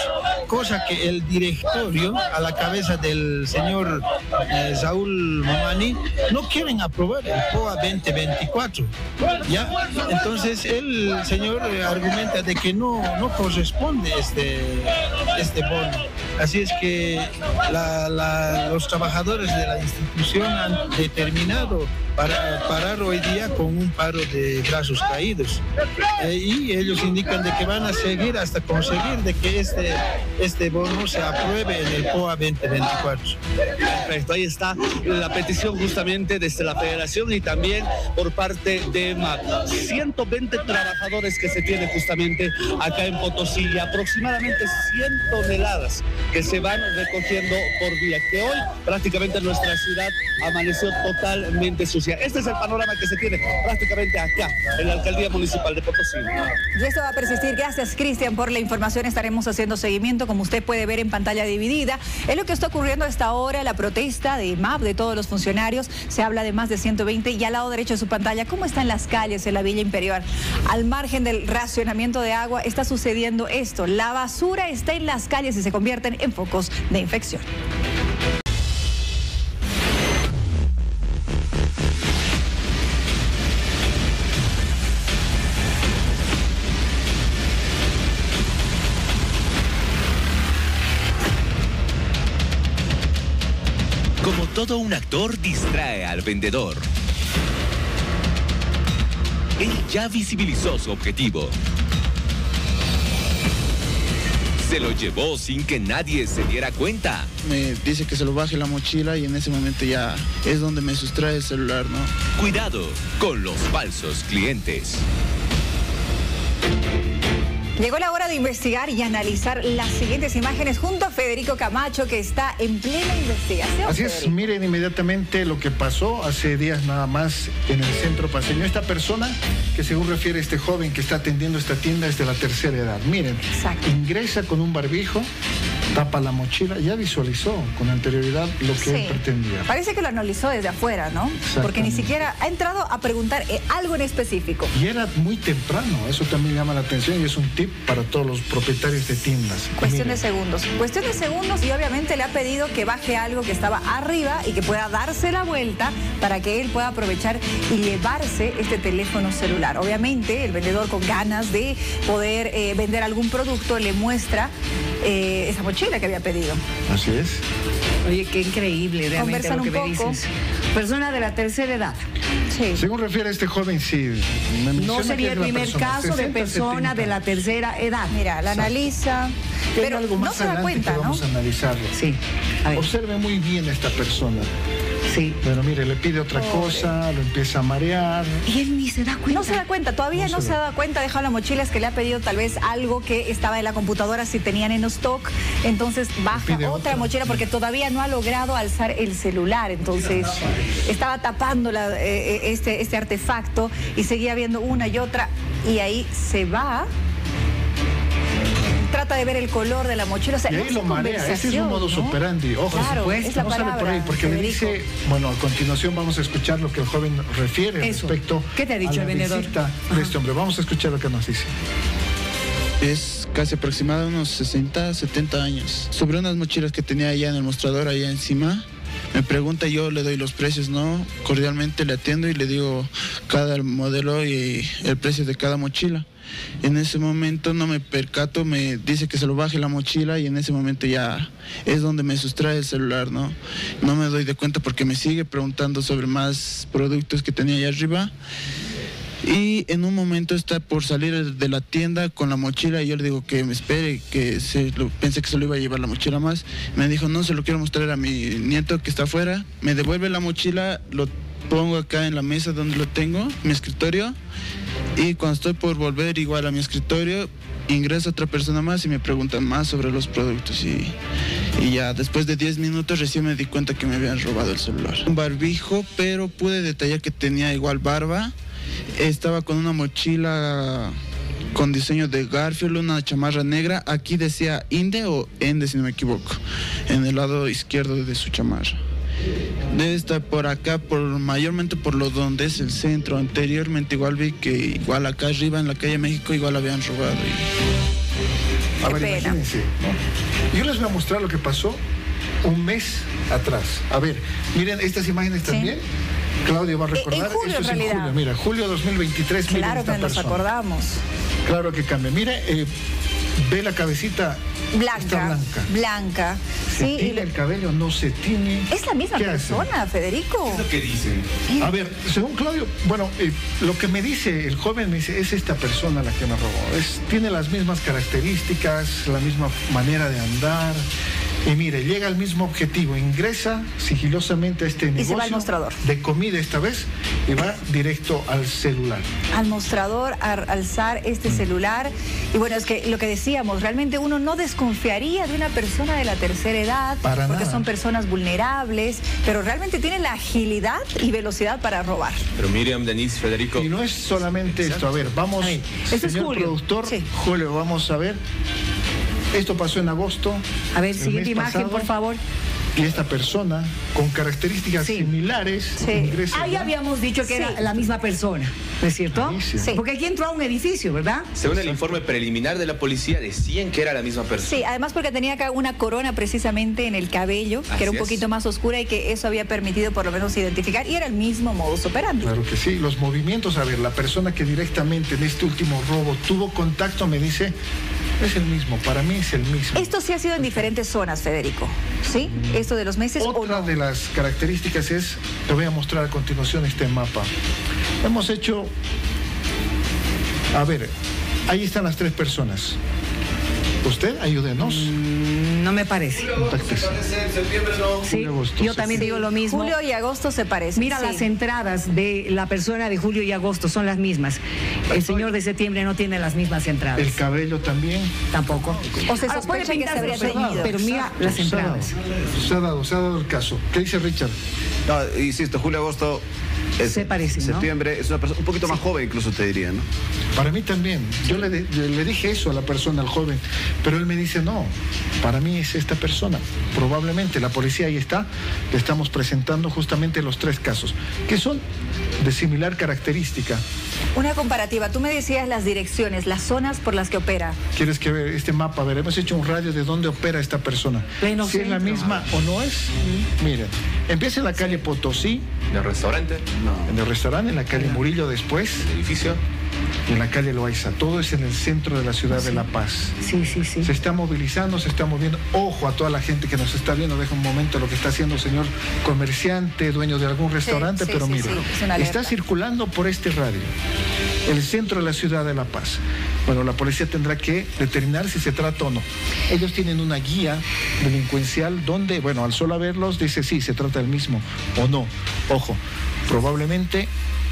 cosa que el directorio, a la cabeza del señor eh, Saúl Momani, no quieren aprobar el P O A veinte veinticuatro. ¿Ya? Entonces el señor eh, argumenta de que no, no corresponde este, este bono. Así es que la, la, los trabajadores de la institución han determinado para parar hoy día con un paro de brazos caídos. Eh, y ellos indican de que van a seguir hasta conseguir de que este, este bono se apruebe en el P O A veinte veinticuatro. Perfecto, ahí está la petición justamente desde la Federación y también por parte de M A P. ciento veinte trabajadores que se tiene justamente acá en Potosí y aproximadamente cien toneladas que se van recogiendo por día, que hoy prácticamente nuestra ciudad amaneció totalmente sucia. Este es el panorama que se tiene prácticamente acá en la Alcaldía Municipal de Potosí. Y esto va a persistir. Gracias, Cristian, por la información. Estaremos haciendo seguimiento, como usted puede ver en pantalla dividida. Es lo que está ocurriendo a esta hora, la protesta de M A P, de todos los funcionarios. Se habla de más de ciento veinte y al lado derecho de su pantalla, ¿cómo están las calles en la Villa Imperial? Al margen del racionamiento de agua está sucediendo esto. La basura está en las calles y se convierten en focos de infección. Como todo un actor distrae al vendedor. Él ya visibilizó su objetivo. Se lo llevó sin que nadie se diera cuenta. Me dice que se lo baje la mochila y en ese momento ya es donde me sustrae el celular, ¿no? Cuidado con los falsos clientes. Llegó la hora de investigar y analizar las siguientes imágenes junto a Federico Camacho, que está en plena investigación. Así es, Federico. Miren inmediatamente lo que pasó hace días nada más en el centro paseño. Esta persona, que según refiere este joven que está atendiendo esta tienda, es de la tercera edad. Miren, Exacto. ingresa con un barbijo, tapa la mochila, ya visualizó con anterioridad lo que Sí. él pretendía. Parece que lo analizó desde afuera, ¿no? Porque ni siquiera ha entrado a preguntar eh, algo en específico. Y era muy temprano, eso también llama la atención y es un tip para todos los propietarios de tiendas. Cuestión Miren. de segundos. Cuestión de segundos y obviamente le ha pedido que baje algo que estaba arriba y que pueda darse la vuelta para que él pueda aprovechar y llevarse este teléfono celular. Obviamente el vendedor, con ganas de poder eh, vender algún producto, le muestra eh, esa mochila que había pedido. Así es. Oye, qué increíble realmente Conversan lo que un me poco. dices. Persona de la tercera edad. Sí. Según refiere este joven, sí. me No menciona sería que el es la primer persona, caso de sesenta, persona setenta. de la tercera edad. Mira, la analiza, Hay pero algo no más se da adelante cuenta, que ¿no? vamos a analizarlo. Sí. A ver. Observe muy bien a esta persona. Sí. Pero mire, le pide otra Pobre. cosa, lo empieza a marear. Y él ni se da cuenta. No se da cuenta, todavía no, No se se, da. ha dado cuenta, dejado la mochila, es que le ha pedido tal vez algo que estaba en la computadora si tenían en stock, entonces baja pide otra otra. mochila porque todavía no ha logrado alzar el celular, entonces estaba tapando la, eh, este, este artefacto y seguía viendo una y otra y ahí se va. Trata de ver el color de la mochila, o sea, Y no ahí es lo marea, ese es conversación, un modus ¿no? operandi. Ojo, Claro, por es supuesto, la no sale por ahí, palabra, porque Federico. le dice, bueno, a continuación vamos a escuchar lo que el joven refiere Eso. respecto ¿Qué te ha dicho a la el vendedor? visita de este hombre. Vamos a escuchar lo que nos dice. Es casi aproximado a unos sesenta, setenta años. Sobre unas mochilas que tenía allá en el mostrador, allá encima, me pregunta, yo le doy los precios, ¿no? Cordialmente le atiendo y le digo cada modelo y el precio de cada mochila. En ese momento no me percato, me dice que se lo baje la mochila y en ese momento ya es donde me sustrae el celular, ¿no? No me doy de cuenta porque me sigue preguntando sobre más productos que tenía allá arriba. Y en un momento está por salir de la tienda con la mochila y yo le digo que me espere, que se lo, pensé que se lo iba a llevar la mochila más. Me dijo, no, se lo quiero mostrar a mi nieto que está afuera. Me devuelve la mochila, lo pongo acá en la mesa donde lo tengo, mi escritorio. Y cuando estoy por volver igual a mi escritorio, ingresa otra persona más y me preguntan más sobre los productos. Y, y ya después de diez minutos recién me di cuenta que me habían robado el celular. Un barbijo, pero pude detallar que tenía igual barba. Estaba con una mochila con diseño de Garfield, una chamarra negra. Aquí decía Inde o Ende, si no me equivoco, en el lado izquierdo de su chamarra. Debe estar por acá, por mayormente por lo donde es el centro. Anteriormente igual vi que igual acá arriba en la calle México igual habían robado. Y... A ver, imagínense, ¿no? Yo les voy a mostrar lo que pasó un mes atrás. A ver, miren estas imágenes también. Sí. Claudio va a recordar. En julio, esto es en en julio. Mira, julio dos mil veintitrés. Claro que nos acordamos. Claro que cambia. Mire, eh, ve la cabecita. Blanca. Está blanca. Blanca. Se sí, tiñe y... el cabello, no se tiñe. Es la misma persona, hace? Federico. ¿Qué es lo que dicen? A ver, según Claudio, bueno, eh, lo que me dice el joven, me dice, es esta persona la que me robó. Es, tiene las mismas características, la misma manera de andar. Y mire, llega al mismo objetivo, ingresa sigilosamente a este negocio. Y se va al mostrador. De comida esta vez, y va directo al celular. Al mostrador, a alzar este mm. celular. Y bueno, es que lo que decíamos, realmente uno no desconfiaría de una persona de la tercera edad, para porque nada. Son personas vulnerables, pero realmente tienen la agilidad y velocidad para robar. Pero Miriam, Denise, Federico... Y no es solamente esto, a ver, vamos, Ay, señor es Julio. productor, sí. Julio, vamos a ver... Esto pasó en agosto. A ver, siguiente imagen, pasado, por favor. Y esta persona, con características sí. similares, sí. ingresa. Ahí habíamos dicho que sí. era la misma persona, ¿no es cierto? Sí. Porque aquí entró a un edificio, ¿verdad? Según el informe preliminar de la policía, decían que era la misma persona. Sí, además porque tenía acá una corona precisamente en el cabello, Así que era un poquito es. más oscura y que eso había permitido por lo menos identificar, y era el mismo modus operandi. Claro que sí, los movimientos, a ver, la persona que directamente en este último robo tuvo contacto me dice... Es el mismo, para mí es el mismo. Esto sí ha sido en diferentes zonas, Federico, ¿sí? Esto de los meses Otra o no. de las características es, te voy a mostrar a continuación este mapa. Hemos hecho, a ver, ahí están las tres personas. Usted, ayúdenos. Mm, no me parece. Sí, yo también digo lo mismo. Julio y agosto se parecen. Mira, sí. las entradas de la persona de julio y agosto son las mismas. El señor de septiembre no tiene las mismas entradas. El cabello también. Tampoco. O se sospecha que se habría teñido. Pero mira las entradas. Se ha dado, se ha dado el caso. ¿Qué dice Richard? No, insisto, julio, agosto... Es, se parece, septiembre, ¿no? Es una persona un poquito sí. más joven, incluso te diría, ¿no? Para mí también. Yo le, le dije eso a la persona, al joven, pero él me dice, no, para mí es esta persona. Probablemente la policía ahí está, le estamos presentando justamente los tres casos, que son de similar característica. Una comparativa, tú me decías las direcciones, las zonas por las que opera. ¿Quieres que ver este mapa? A ver, hemos hecho un radio de dónde opera esta persona. Pleno si centro. Es la misma o no es. Mm. Miren, empieza en la calle Potosí. ¿Del restaurante? No. En el restaurante, en la calle Murillo después. ¿El edificio? En la calle Loaiza. Todo es en el centro de la ciudad sí. de La Paz. Sí, sí, sí. Se está movilizando, se está moviendo. Ojo a toda la gente que nos está viendo. Deja un momento lo que está haciendo el señor comerciante, dueño de algún restaurante, sí, sí, pero sí, mire, sí. está circulando por este radio. El centro de la ciudad de La Paz. Bueno, la policía tendrá que determinar si se trata o no. Ellos tienen una guía delincuencial donde, bueno, al solo verlos dice sí, se trata del mismo o no. Ojo, probablemente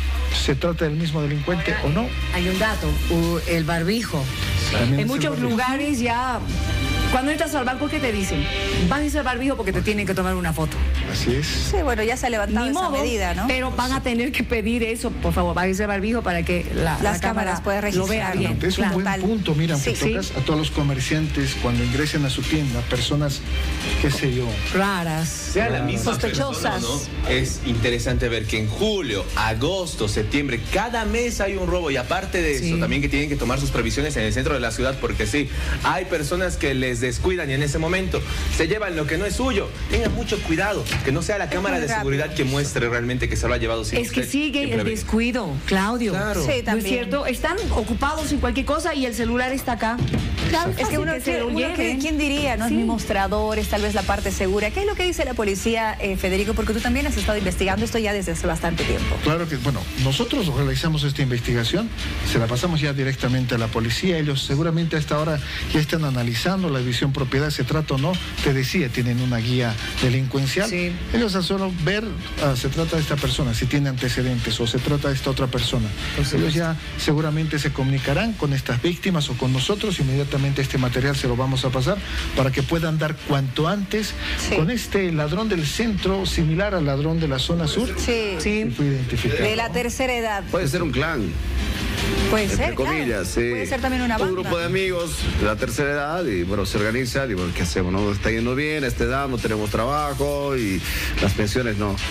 se trata del mismo delincuente o no. Hay un dato, uh, el barbijo. También en muchos barbijo. lugares ya... Cuando entras al banco, ¿qué te dicen? Van a irse al barbijo porque te tienen que tomar una foto. Así es. Sí, bueno, ya se ha levantado Ni esa modo, medida, ¿no? Pero van a tener que pedir eso, por favor, van a irse al barbijo para que la, las la cámaras puedan registrar. Lo vea bien. Es claro. un buen punto, mira, sí, aunque tocas sí. a todos los comerciantes cuando ingresen a su tienda, personas, qué sé yo. Raras. Sea la misma sospechosas. Persona, ¿no? Es interesante ver que en julio, agosto, septiembre, cada mes hay un robo y aparte de sí. eso, también que tienen que tomar sus previsiones en el centro de la ciudad porque sí, hay personas que les descuidan y en ese momento se llevan lo que no es suyo. Tengan mucho cuidado, que no sea la cámara de seguridad que muestre realmente que se lo ha llevado sin Es que sigue el descuido, Claudio. Claro. Sí, también. ¿No es cierto? Están ocupados en cualquier cosa y el celular está acá. Claro, es que uno, que se lo uno que, ¿quién diría? ¿No? Sí. Es mi mostrador, es tal vez la parte segura. ¿Qué es lo que dice la policía, eh, Federico? Porque tú también has estado investigando esto ya desde hace bastante tiempo. Claro que, bueno, nosotros realizamos esta investigación, se la pasamos ya directamente a la policía. Ellos seguramente a esta hora ya están analizando la división propiedad, se trata o no. Te decía, tienen una guía delincuencial. Sí. Ellos a solo ver, ah, se trata de esta persona, si tiene antecedentes o se trata de esta otra persona. Pues ellos ya seguramente se comunicarán con estas víctimas o con nosotros. Inmediatamente este material se lo vamos a pasar para que puedan dar cuanto antes sí. con este ladrón del centro, similar al ladrón de la zona sur. Sí, sí. Fue identificado. De la tercera edad. Puede ser un clan. Puede Entre ser, comillas, claro. sí. Puede ser también una banda. Un grupo de amigos de la tercera edad y bueno, se organizan y bueno, ¿qué hacemos? No está yendo bien a esta edad, no tenemos trabajo y las pensiones no.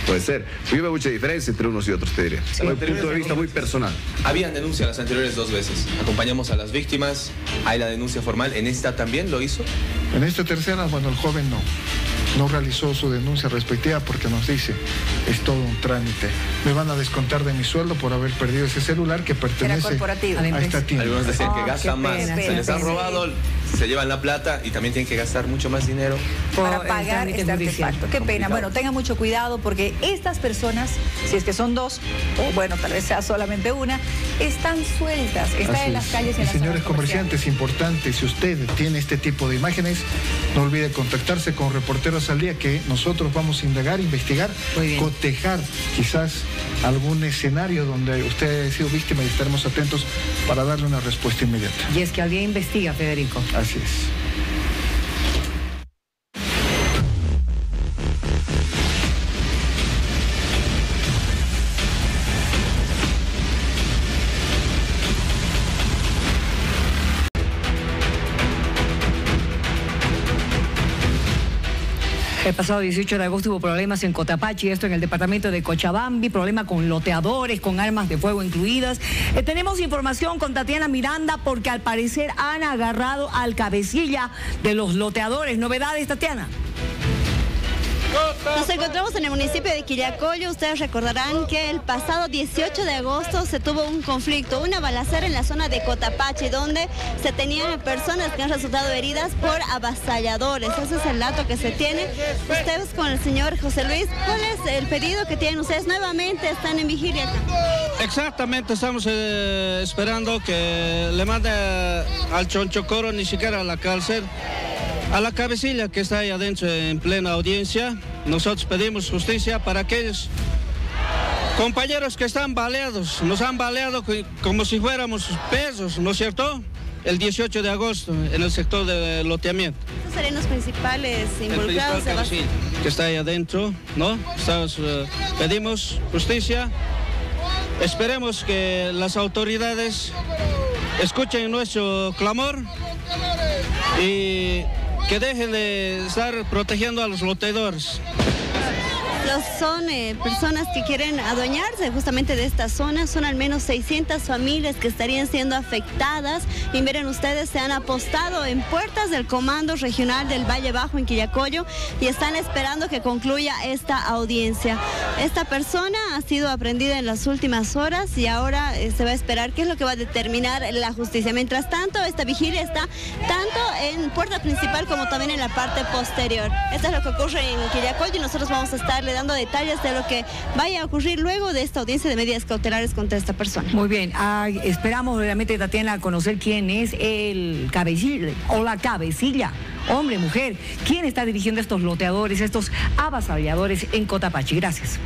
Puede ser. Yo veo mucha diferencia entre unos y otros, te diría. Sí, Desde un punto de vista muy personal. Habían denuncias las anteriores dos veces. Acompañamos a las víctimas, hay la denuncia formal. ¿En esta también lo hizo? En esta tercera, bueno, el joven no. No realizó su denuncia respectiva porque nos dice, es todo un trámite. Me van a descontar de mi sueldo por haber perdido ese celular que pertenece a esta tienda. Algunos decían que Oh, gastan más. pena, Se pena, les ha pena. robado, se llevan la plata y también tienen que gastar mucho más dinero. Para el pagar trámite este judicial. artefacto. Qué pena. Bueno, tengan mucho cuidado porque estas personas, si es que son dos, o bueno, tal vez sea solamente una, están sueltas, están Así en las es. calles y Y en las señores zonas comerciales. comerciantes, importante, si usted tiene este tipo de imágenes, no olvide contactarse con Reporteros al Día, que nosotros vamos a indagar, investigar, cotejar quizás algún escenario donde usted haya sido víctima y estaremos atentos para darle una respuesta inmediata. Y es que al día investiga, Federico. Así es. El pasado dieciocho de agosto hubo problemas en Cotapachi, esto en el departamento de Cochabambi, problema con loteadores, con armas de fuego incluidas. Eh, tenemos información con Tatiana Miranda porque al parecer han agarrado al cabecilla de los loteadores. ¿Novedades, Tatiana? Nos encontramos en el municipio de Quillacollo. Ustedes recordarán que el pasado dieciocho de agosto se tuvo un conflicto, una balacera en la zona de Cotapachi, donde se tenían personas que han resultado heridas por avasalladores. Ese es el dato que se tiene. Ustedes con el señor José Luis, ¿cuál es el pedido que tienen ustedes? Nuevamente están en vigilia acá. Exactamente, estamos eh, esperando que le mande al Chonchocoro, ni siquiera a la cárcel, a la cabecilla que está ahí adentro en plena audiencia. Nosotros pedimos justicia para aquellos compañeros que están baleados. Nos han baleado como si fuéramos pesos, ¿no es cierto? El dieciocho de agosto en el sector de loteamiento. Estos serían los principales involucrados. El principal cabecilla que está ahí adentro, ¿no? Estamos, uh, pedimos justicia. Esperemos que las autoridades escuchen nuestro clamor y que dejen de estar protegiendo a los loteadores. Los son eh, personas que quieren adueñarse justamente de esta zona. Son al menos seiscientas familias que estarían siendo afectadas. Y miren ustedes, se han apostado en puertas del Comando Regional del Valle Bajo en Quillacollo y están esperando que concluya esta audiencia. Esta persona ha sido aprendida en las últimas horas y ahora eh, se va a esperar qué es lo que va a determinar la justicia. Mientras tanto, esta vigilia está tanto en puerta principal como también en la parte posterior. Esto es lo que ocurre en Quillacollo y nosotros vamos a estarle dando detalles de lo que vaya a ocurrir luego de esta audiencia de medidas cautelares contra esta persona. Muy bien, ah, esperamos realmente, Tatiana, conocer quién es el cabecilla o la cabecilla, hombre, mujer, quién está dirigiendo estos loteadores, estos avasalladores en Cotapachi. Gracias.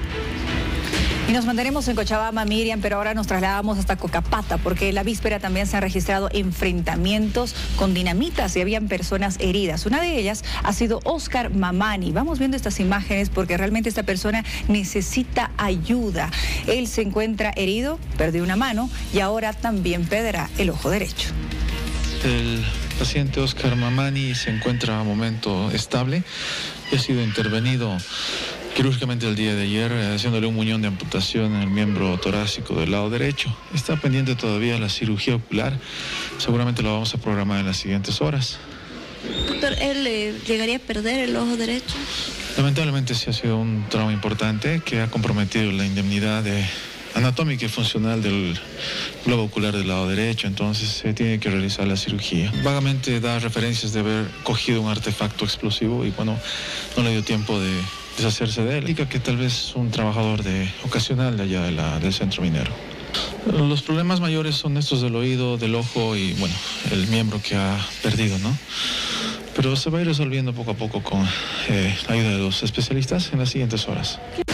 Y nos mantenemos en Cochabamba, Miriam, pero ahora nos trasladamos hasta Cocapata, porque la víspera también se han registrado enfrentamientos con dinamitas y habían personas heridas. Una de ellas ha sido Oscar Mamani. Vamos viendo estas imágenes porque realmente esta persona necesita ayuda. Él se encuentra herido, perdió una mano y ahora también perderá el ojo derecho. El paciente Oscar Mamani se encuentra a momento estable y ha sido intervenido quirúrgicamente el día de ayer, haciéndole un muñón de amputación en el miembro torácico del lado derecho. Está pendiente todavía la cirugía ocular. Seguramente lo vamos a programar en las siguientes horas. Doctor, ¿él eh, llegaría a perder el ojo derecho? Lamentablemente sí ha sido un trauma importante que ha comprometido la indemnidad de anatómica y funcional del globo ocular del lado derecho, entonces se tiene que realizar la cirugía. Vagamente da referencias de haber cogido un artefacto explosivo y bueno, no le dio tiempo de deshacerse de él. Indica que tal vez es un trabajador de, ocasional de allá de la, del centro minero. Los problemas mayores son estos del oído, del ojo y bueno, el miembro que ha perdido, ¿no? Pero se va a ir resolviendo poco a poco con eh, la ayuda de los especialistas en las siguientes horas.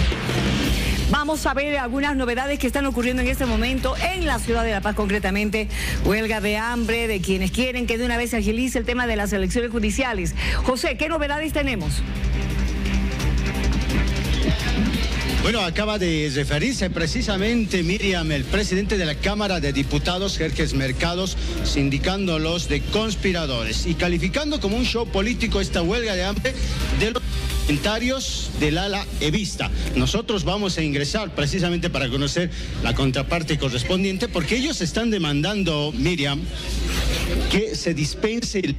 Vamos a ver algunas novedades que están ocurriendo en este momento en la ciudad de La Paz, concretamente huelga de hambre de quienes quieren que de una vez se agilice el tema de las elecciones judiciales. José, ¿qué novedades tenemos? Bueno, acaba de referirse precisamente, Miriam, el presidente de la Cámara de Diputados, Jerjes Mercados, sindicándolos de conspiradores y calificando como un show político esta huelga de hambre de los parlamentarios del ala evista. Nosotros vamos a ingresar precisamente para conocer la contraparte correspondiente, porque ellos están demandando, Miriam, que se dispense el...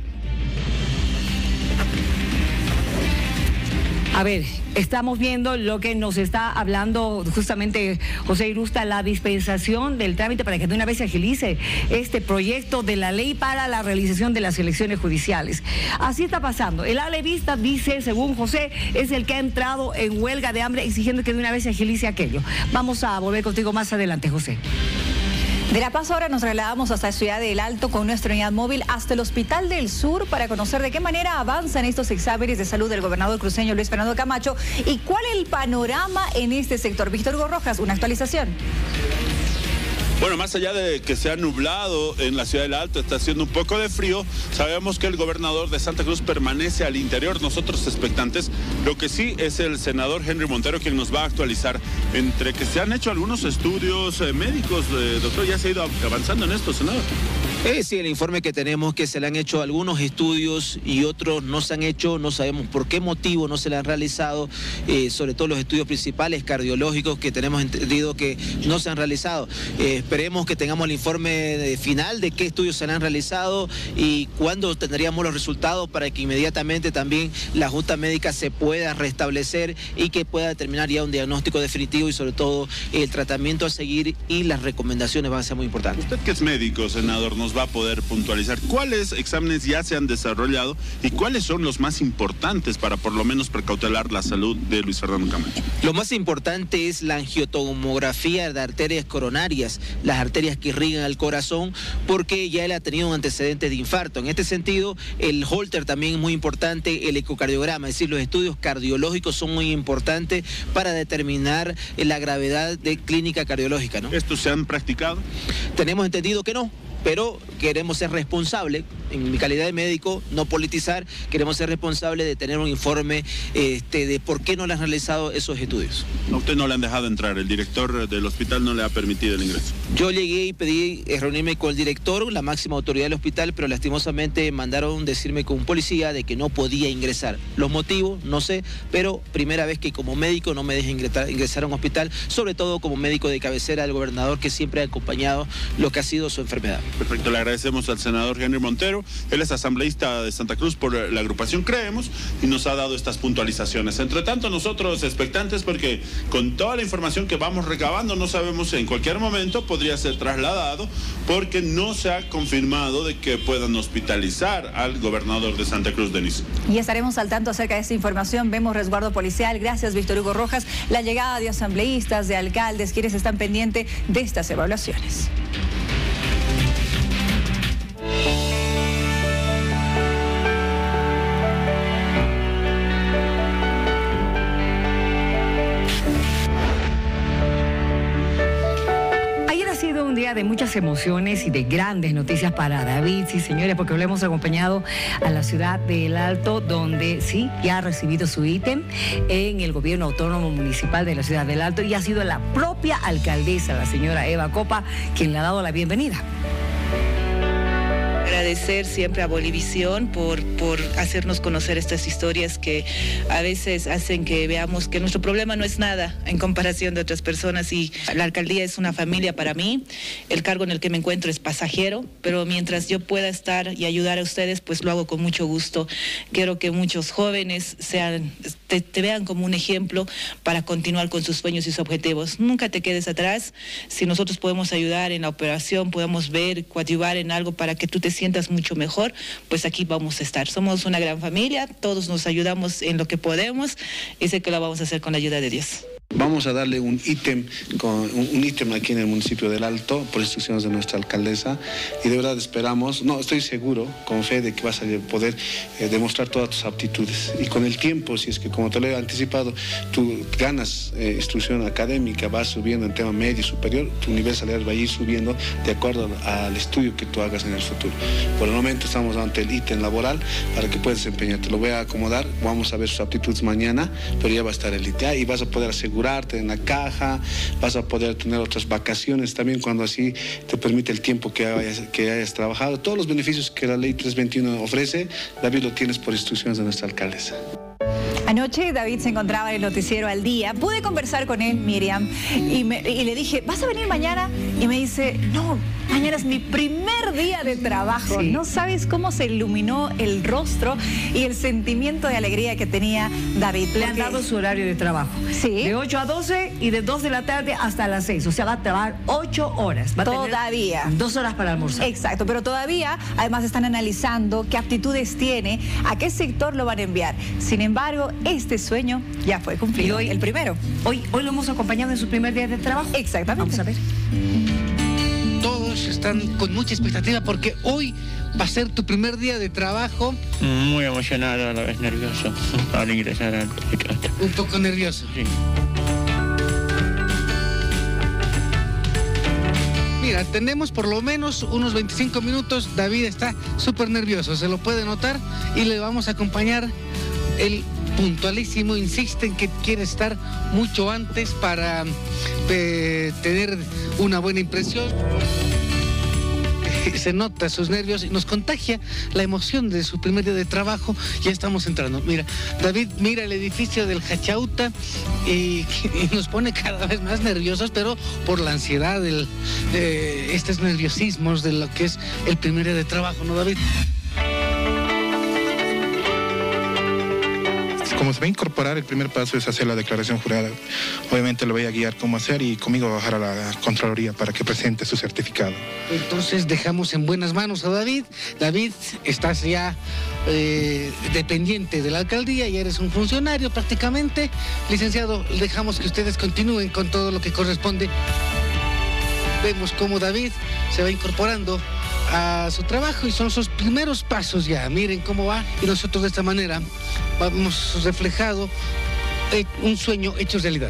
A ver, estamos viendo lo que nos está hablando justamente José Irusta, la dispensación del trámite para que de una vez se agilice este proyecto de la ley para la realización de las elecciones judiciales. Así está pasando. El alevista dice, según José, es el que ha entrado en huelga de hambre exigiendo que de una vez se agilice aquello. Vamos a volver contigo más adelante, José. De La Paz ahora nos trasladamos hasta Ciudad del Alto con nuestra unidad móvil hasta el Hospital del Sur para conocer de qué manera avanzan estos exámenes de salud del gobernador cruceño Luis Fernando Camacho y cuál es el panorama en este sector. Víctor Hugo Rojas, una actualización. Bueno, más allá de que se ha nublado en la Ciudad del Alto, está haciendo un poco de frío, sabemos que el gobernador de Santa Cruz permanece al interior, nosotros expectantes. Lo que sí es el senador Henry Montero quien nos va a actualizar entre que se han hecho algunos estudios eh, médicos. Eh, doctor, ya se ha ido avanzando en esto, senador. Eh, sí, el informe que tenemos que se le han hecho algunos estudios y otros no se han hecho, no sabemos por qué motivo no se le han realizado, eh, sobre todo los estudios principales cardiológicos que tenemos entendido que no se han realizado. Eh, esperemos que tengamos el informe final de qué estudios se han realizado y cuándo tendríamos los resultados para que inmediatamente también la Junta Médica se pueda restablecer y que pueda determinar ya un diagnóstico definitivo y sobre todo el tratamiento a seguir y las recomendaciones van a ser muy importantes. Usted que es médico, senador, nos va a poder puntualizar cuáles exámenes ya se han desarrollado y cuáles son los más importantes para por lo menos precautelar la salud de Luis Fernando Camacho. Lo más importante es la angiotomografía de arterias coronarias, las arterias que irrigan al corazón, porque ya él ha tenido un antecedente de infarto. En este sentido, el Holter también es muy importante, el ecocardiograma, es decir, los estudios cardiológicos son muy importantes para determinar la gravedad de clínica cardiológica, ¿no? ¿Estos se han practicado? Tenemos entendido que no, pero queremos ser responsables, en mi calidad de médico, no politizar, queremos ser responsables de tener un informe este, de por qué no le han realizado esos estudios. A usted no le han dejado entrar, el director del hospital no le ha permitido el ingreso. Yo llegué y pedí reunirme con el director, la máxima autoridad del hospital, pero lastimosamente mandaron decirme con un policía de que no podía ingresar. Los motivos, no sé, pero primera vez que como médico no me deja ingresar, ingresar a un hospital, sobre todo como médico de cabecera del gobernador que siempre ha acompañado lo que ha sido su enfermedad. Perfecto, le agradecemos al senador Henry Montero, él es asambleísta de Santa Cruz por la agrupación Creemos y nos ha dado estas puntualizaciones. Entre tanto, nosotros expectantes porque con toda la información que vamos recabando no sabemos en cualquier momento podría ser trasladado porque no se ha confirmado de que puedan hospitalizar al gobernador de Santa Cruz, Denise. Y estaremos al tanto acerca de esta información. Vemos resguardo policial. Gracias, Víctor Hugo Rojas. La llegada de asambleístas, de alcaldes, quienes están pendientes de estas evaluaciones. Un día de muchas emociones y de grandes noticias para David, sí señores, porque lo hemos acompañado a la Ciudad del Alto, donde sí, ya ha recibido su ítem en el gobierno autónomo municipal de la Ciudad del Alto y ha sido la propia alcaldesa, la señora Eva Copa, quien le ha dado la bienvenida. Agradecer siempre a Bolivisión por, por hacernos conocer estas historias que a veces hacen que veamos que nuestro problema no es nada en comparación de otras personas y la alcaldía es una familia para mí, el cargo en el que me encuentro es pasajero, pero mientras yo pueda estar y ayudar a ustedes, pues lo hago con mucho gusto. Quiero que muchos jóvenes sean, te, te vean como un ejemplo para continuar con sus sueños y sus objetivos. Nunca te quedes atrás, si nosotros podemos ayudar en la operación, podemos ver, coadyuvar en algo para que tú te sientas mucho mejor, pues aquí vamos a estar. Somos una gran familia, todos nos ayudamos en lo que podemos y sé que lo vamos a hacer con la ayuda de Dios. Vamos a darle un ítem, un, un ítem aquí en el municipio del Alto, por instrucciones de nuestra alcaldesa, y de verdad esperamos, no, estoy seguro, con fe de que vas a poder eh, demostrar todas tus aptitudes. Y con el tiempo, si es que como te lo he anticipado, tú ganas eh, instrucción académica, vas subiendo en tema medio y superior, tu nivel salarial va a ir subiendo de acuerdo al estudio que tú hagas en el futuro. Por el momento estamos ante el ítem laboral para que puedas desempeñarte. Lo voy a acomodar, vamos a ver sus aptitudes mañana, pero ya va a estar el ítem y vas a poder asegurar jubilarte en la caja, vas a poder tener otras vacaciones también cuando así te permite el tiempo que hayas, que hayas trabajado. Todos los beneficios que la ley trescientos veintiuno ofrece, David, lo tienes por instrucciones de nuestra alcaldesa. Anoche David se encontraba en el noticiero Al Día. Pude conversar con él, Miriam, y, me, y le dije, ¿vas a venir mañana? Y me dice, no, mañana es mi primer día de trabajo. Sí. No sabes cómo se iluminó el rostro y el sentimiento de alegría que tenía David. Le han dado su horario de trabajo. Sí. De ocho a doce y de dos de la tarde hasta las seis. O sea, va a trabajar ocho horas. Va todavía. A tener dos horas para almorzar. Exacto, pero todavía, además, están analizando qué aptitudes tiene, a qué sector lo van a enviar. Sin embargo, este sueño ya fue cumplido. Y hoy, el primero. Hoy, hoy lo hemos acompañado en su primer día de trabajo. Exactamente. Vamos a ver. Todos están con mucha expectativa porque hoy va a ser tu primer día de trabajo. Muy emocionado, a la vez nervioso al ingresar al sindicato. Un poco nervioso. Sí. Mira, tenemos por lo menos unos veinticinco minutos. David está súper nervioso, se lo puede notar, y le vamos a acompañar. Él puntualísimo insiste en que quiere estar mucho antes para eh, tener una buena impresión. Se nota sus nervios y nos contagia la emoción de su primer día de trabajo. Ya estamos entrando. Mira, David mira el edificio del Hachauta y, y nos pone cada vez más nerviosos, pero por la ansiedad, del, de estos nerviosismos de lo que es el primer día de trabajo, ¿no, David? Como se va a incorporar, el primer paso es hacer la declaración jurada. Obviamente lo voy a guiar cómo hacer y conmigo bajar a la Contraloría para que presente su certificado. Entonces dejamos en buenas manos a David. David, estás ya eh, dependiente de la alcaldía, ya eres un funcionario prácticamente. Licenciado, dejamos que ustedes continúen con todo lo que corresponde. Vemos cómo David se va incorporando a su trabajo y son sus primeros pasos ya. Miren cómo va, y nosotros de esta manera vamos reflejado un sueño hecho realidad.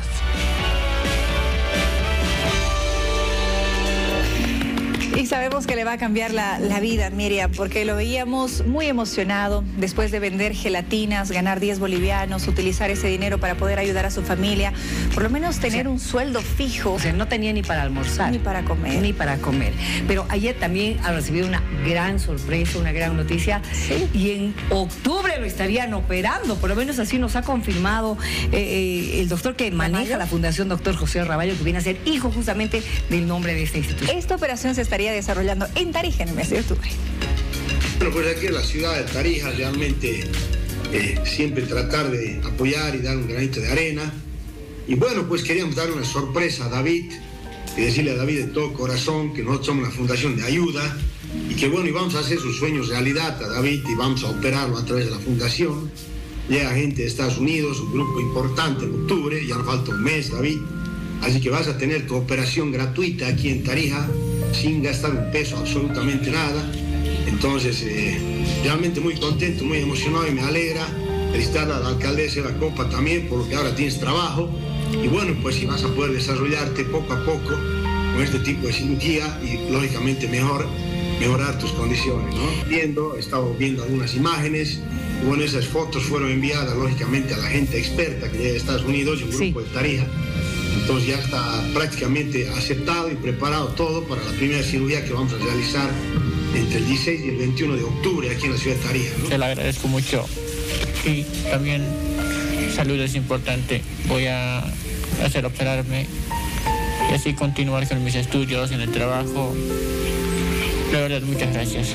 Y sabemos que le va a cambiar la, la vida, Miriam, porque lo veíamos muy emocionado después de vender gelatinas, ganar diez bolivianos, utilizar ese dinero para poder ayudar a su familia, por lo menos tener o sea, un sueldo fijo. O sea, no tenía ni para almorzar. Ni para comer. Ni para comer. Pero ayer también ha recibido una gran sorpresa, una gran noticia. Sí. Y en octubre lo estarían operando, por lo menos así nos ha confirmado eh, eh, el doctor que maneja ¿Raballo? La Fundación Doctor José Raballo, que viene a ser hijo justamente del nombre de esta institución. Esta operación se estaría desarrollando en Tarija en el mes de octubre. Bueno, pues aquí en la ciudad de Tarija realmente eh, siempre tratar de apoyar y dar un granito de arena. Y bueno, pues queríamos dar una sorpresa a David y decirle a David de todo corazón que nosotros somos una fundación de ayuda y que bueno, y vamos a hacer sus sueños realidad a David y vamos a operarlo a través de la fundación. Llega gente de Estados Unidos, un grupo importante en octubre, ya nos falta un mes, David. Así que vas a tener tu operación gratuita aquí en Tarija, sin gastar un peso, absolutamente nada. Entonces, eh, realmente muy contento, muy emocionado y me alegra. Felicitar a la alcaldesa de la Copa también, por lo que ahora tienes trabajo. Y bueno, pues si vas a poder desarrollarte poco a poco con este tipo de cirugía y lógicamente mejor, mejorar tus condiciones, ¿no? Viendo, he estado viendo algunas imágenes. Y bueno, esas fotos fueron enviadas lógicamente a la gente experta que llega de Estados Unidos y un grupo sí. de Tarija. Entonces ya está prácticamente aceptado y preparado todo para la primera cirugía que vamos a realizar entre el dieciséis y el veintiuno de octubre aquí en la ciudad de Tarija, ¿no? Te lo agradezco mucho. Y también salud es importante. Voy a hacer operarme y así continuar con mis estudios, en el trabajo. La verdad, muchas gracias.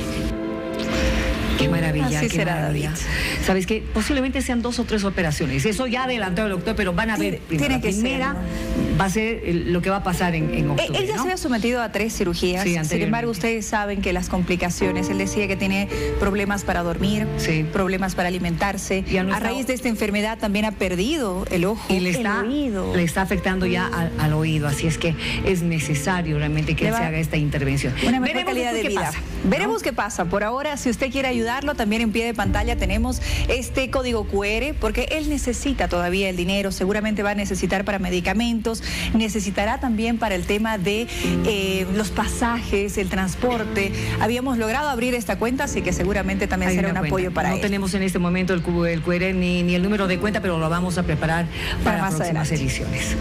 Qué maravilla, Así qué será, maravilla. David. Sabes que posiblemente sean dos o tres operaciones. Eso ya adelantó el doctor, pero van a ver. Tiene, tiene la que primera ser, ¿no? va a ser lo que va a pasar en, en octubre. Él ya ¿no? se había sometido a tres cirugías. Sí, sin embargo, ustedes saben que las complicaciones, él decía que tiene problemas para dormir, sí. problemas para alimentarse. No a está... raíz de esta enfermedad también ha perdido el ojo, y le está, el oído. Le está afectando ya al, al oído, así es que es necesario realmente que se haga esta intervención. Una mejor Veremos calidad de qué vida. Pasa, ¿no? Veremos qué pasa. Por ahora, si usted quiere ayudarlo, también en pie de pantalla tenemos este código cu erre, porque él necesita todavía el dinero, seguramente va a necesitar para medicamentos. alimentos, necesitará también para el tema de eh, los pasajes, el transporte. Habíamos logrado abrir esta cuenta, así que seguramente también Hay será un cuenta. apoyo para No él. tenemos en este momento el, Q, el Q R ni, ni el número de cuenta, pero lo vamos a preparar para, para más próximas adelante. ediciones.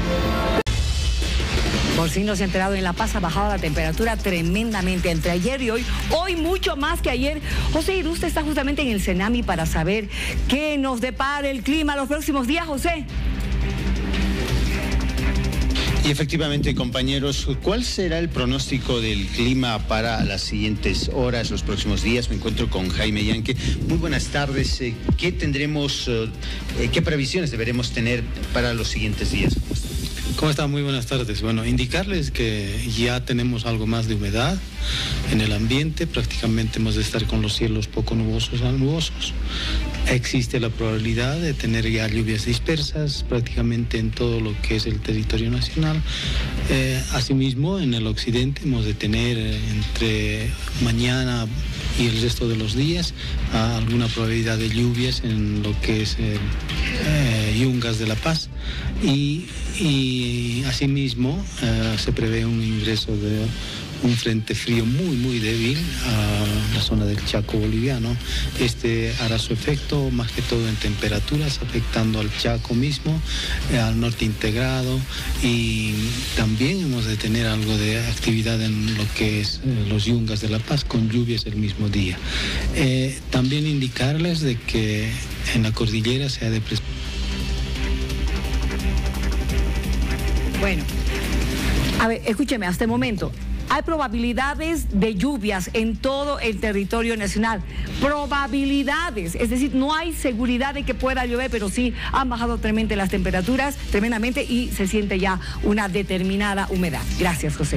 Por si no se ha enterado, en La Paz ha bajado la temperatura tremendamente entre ayer y hoy. Hoy mucho más que ayer. José Iruste está justamente en el Senami para saber qué nos depara el clima los próximos días, José. Y efectivamente, compañeros, ¿cuál será el pronóstico del clima para las siguientes horas, los próximos días? Me encuentro con Jaime Yanque. Muy buenas tardes. ¿Qué tendremos, eh, qué previsiones deberemos tener para los siguientes días? ¿Cómo están? Muy buenas tardes. Bueno, indicarles que ya tenemos algo más de humedad en el ambiente. Prácticamente hemos de estar con los cielos poco nubosos a nubosos. Existe la probabilidad de tener ya lluvias dispersas prácticamente en todo lo que es el territorio nacional. Eh, asimismo, en el occidente hemos de tener eh, entre mañana y el resto de los días a alguna probabilidad de lluvias en lo que es el eh, Yungas de La Paz. Y, y asimismo eh, se prevé un ingreso de un frente frío muy muy débil a la zona del Chaco boliviano. Este hará su efecto más que todo en temperaturas, afectando al Chaco mismo, eh, al norte integrado, y también hemos de tener algo de actividad en lo que es eh, los Yungas de La Paz, con lluvias el mismo día. Eh, también indicarles de que en la cordillera se ha de presentar. Bueno, a ver, escúcheme, hasta el momento hay probabilidades de lluvias en todo el territorio nacional. Probabilidades, es decir, no hay seguridad de que pueda llover, pero sí han bajado tremendamente las temperaturas, tremendamente, y se siente ya una determinada humedad. Gracias, José.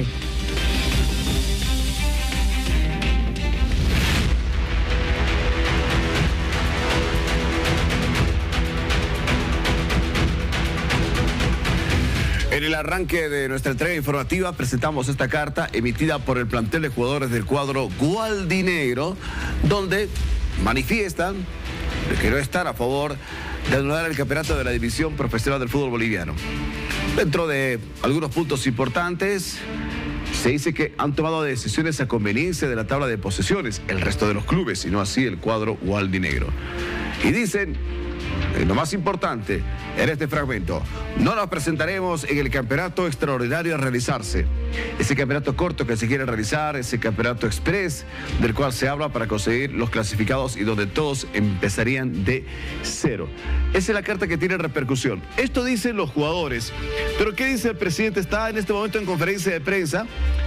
En el arranque de nuestra entrega informativa presentamos esta carta emitida por el plantel de jugadores del cuadro gualdinegro, donde manifiestan que no están a favor de anular el campeonato de la división profesional del fútbol boliviano. Dentro de algunos puntos importantes, se dice que han tomado decisiones a conveniencia de la tabla de posesiones el resto de los clubes, y no así el cuadro gualdinegro. Y dicen, lo más importante en este fragmento: no nos presentaremos en el campeonato extraordinario a realizarse. Ese campeonato corto que se quiere realizar, ese campeonato express del cual se habla para conseguir los clasificados y donde todos empezarían de cero. Esa es la carta que tiene repercusión. Esto dicen los jugadores. Pero ¿qué dice el presidente? Está en este momento en conferencia de prensa.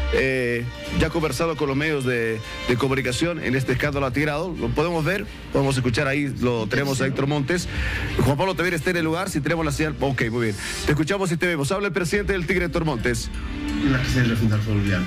Eh, ya ha conversado con los medios de, de comunicación en este escándalo ha tirado. Lo podemos ver, podemos escuchar ahí, lo tenemos a Héctor Montes. Juan Pablo también está en el lugar, si tenemos la señal. Ok, muy bien. Te escuchamos y te vemos. Habla el presidente del Tigre, Héctor Montes. La que se debe fundar boliviano.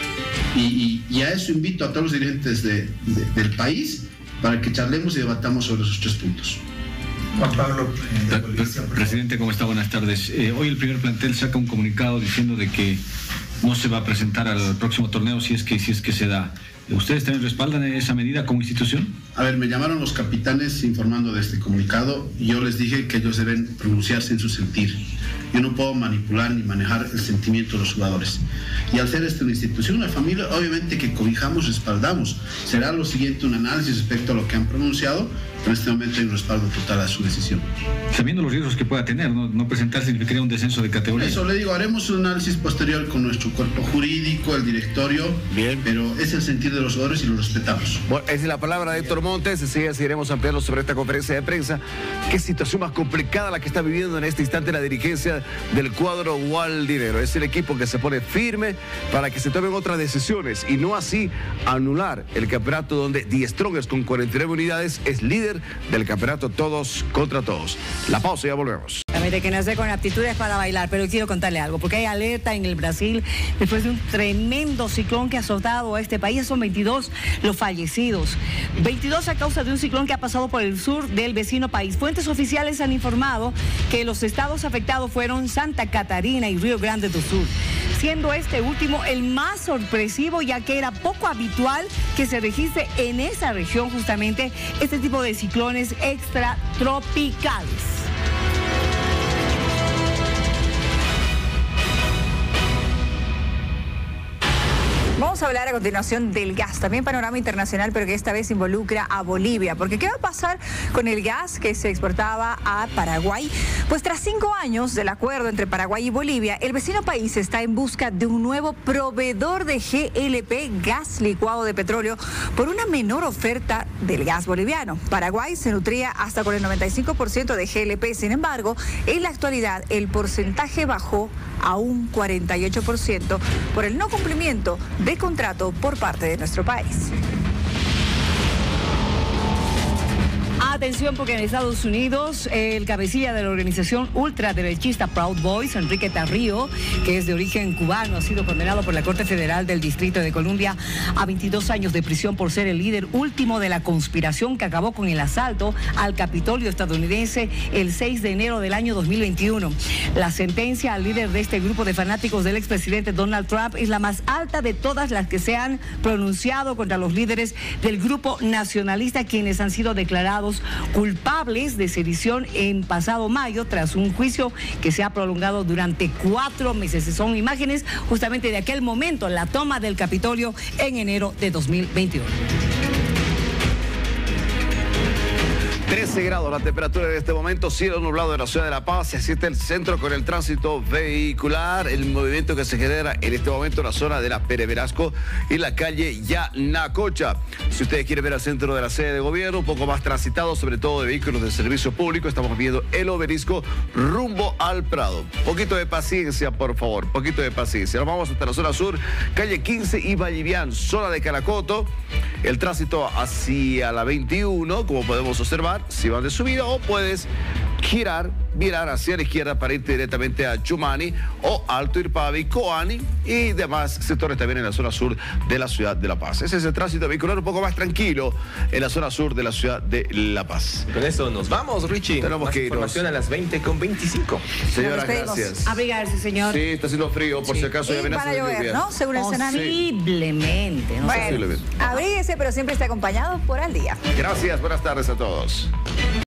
Y, y, y a eso invito a todos los dirigentes de, de, del país para que charlemos y debatamos sobre esos tres puntos. Juan Pablo, eh, Policía, presidente, ¿cómo está? Buenas tardes. Eh, hoy el primer plantel saca un comunicado diciendo de que no se va a presentar al próximo torneo si es que, si es que se da. ¿Ustedes también respaldan esa medida como institución? A ver, me llamaron los capitanes informando de este comunicado y yo les dije que ellos deben pronunciarse en su sentir. Yo no puedo manipular ni manejar el sentimiento de los jugadores. Y al ser esta una institución, una familia, obviamente que cobijamos, respaldamos. Será lo siguiente un análisis respecto a lo que han pronunciado, pero en este momento hay un respaldo total a su decisión. Sabiendo los riesgos que pueda tener, no, no presentarse significaría un descenso de categoría. Eso le digo, haremos un análisis posterior con nuestro cuerpo jurídico, el directorio. Bien. Pero es el sentir de los jugadores y lo respetamos. Bueno, esa es la palabra de Héctor Montes. Enseguida seguiremos ampliando sobre esta conferencia de prensa. Qué situación más complicada la que está viviendo en este instante la dirigencia del cuadro gualdinegro. Es el equipo que se pone firme para que se tomen otras decisiones y no así anular el campeonato donde Die Strongers con cuarenta y nueve unidades es líder del campeonato todos contra todos. La pausa y ya volvemos. De que nace con aptitudes para bailar, pero quiero contarle algo, porque hay alerta en el Brasil después de un tremendo ciclón que ha azotado a este país. Son veintidós los fallecidos, veintidós a causa de un ciclón que ha pasado por el sur del vecino país. Fuentes oficiales han informado que los estados afectados fueron Santa Catarina y Río Grande do Sul, siendo este último el más sorpresivo, ya que era poco habitual que se registre en esa región justamente este tipo de ciclones extratropicales. Vamos a hablar a continuación del gas, también panorama internacional, pero que esta vez involucra a Bolivia. Porque ¿qué va a pasar con el gas que se exportaba a Paraguay? Pues tras cinco años del acuerdo entre Paraguay y Bolivia, el vecino país está en busca de un nuevo proveedor de G L P, gas licuado de petróleo, por una menor oferta del gas boliviano. Paraguay se nutría hasta con el noventa y cinco por ciento de G L P, sin embargo, en la actualidad el porcentaje bajó a un cuarenta y ocho por ciento por el no cumplimiento de contrato por parte de nuestro país. Atención, porque en Estados Unidos el cabecilla de la organización ultraderechista Proud Boys, Enrique Tarrio, que es de origen cubano, ha sido condenado por la Corte Federal del Distrito de Columbia a veintidós años de prisión por ser el líder último de la conspiración que acabó con el asalto al Capitolio estadounidense el seis de enero del año dos mil veintiuno. La sentencia al líder de este grupo de fanáticos del expresidente Donald Trump es la más alta de todas las que se han pronunciado contra los líderes del grupo nacionalista, quienes han sido declarados culpables de sedición en pasado mayo tras un juicio que se ha prolongado durante cuatro meses. Son imágenes justamente de aquel momento, la toma del Capitolio en enero de dos mil veintiuno. trece grados la temperatura en este momento, cielo nublado en la ciudad de La Paz. Así está el centro con el tránsito vehicular, el movimiento que se genera en este momento en la zona de la Pere Velasco y la calle Yanacocha. Si ustedes quieren ver el centro de la sede de gobierno, un poco más transitado, sobre todo de vehículos de servicio público, estamos viendo el Obelisco rumbo al Prado. Poquito de paciencia, por favor, poquito de paciencia. Nos vamos hasta la zona sur, calle quince y Vallivian, zona de Caracoto. El tránsito hacia la veintiuno, como podemos observar, si van de subida, o puedes girar, virar hacia la izquierda para irte directamente a Chumani o Alto Irpavi, Coani y demás sectores también en la zona sur de la ciudad de La Paz. Ese es el tránsito vehicular un poco más tranquilo en la zona sur de la ciudad de La Paz. Con eso nos vamos, Richie. Tenemos más que irnos. Información a las veinte con veinticinco. Señoras, gracias. Abrigarse, señor. Sí, está haciendo frío, por Sí. si acaso hay Y amenazas van a de llover, lluvia. ¿no? Según el escenario. Posiblemente. No sé. Bueno, abríguese, pero siempre esté acompañado por Al Día. Gracias, buenas tardes a todos.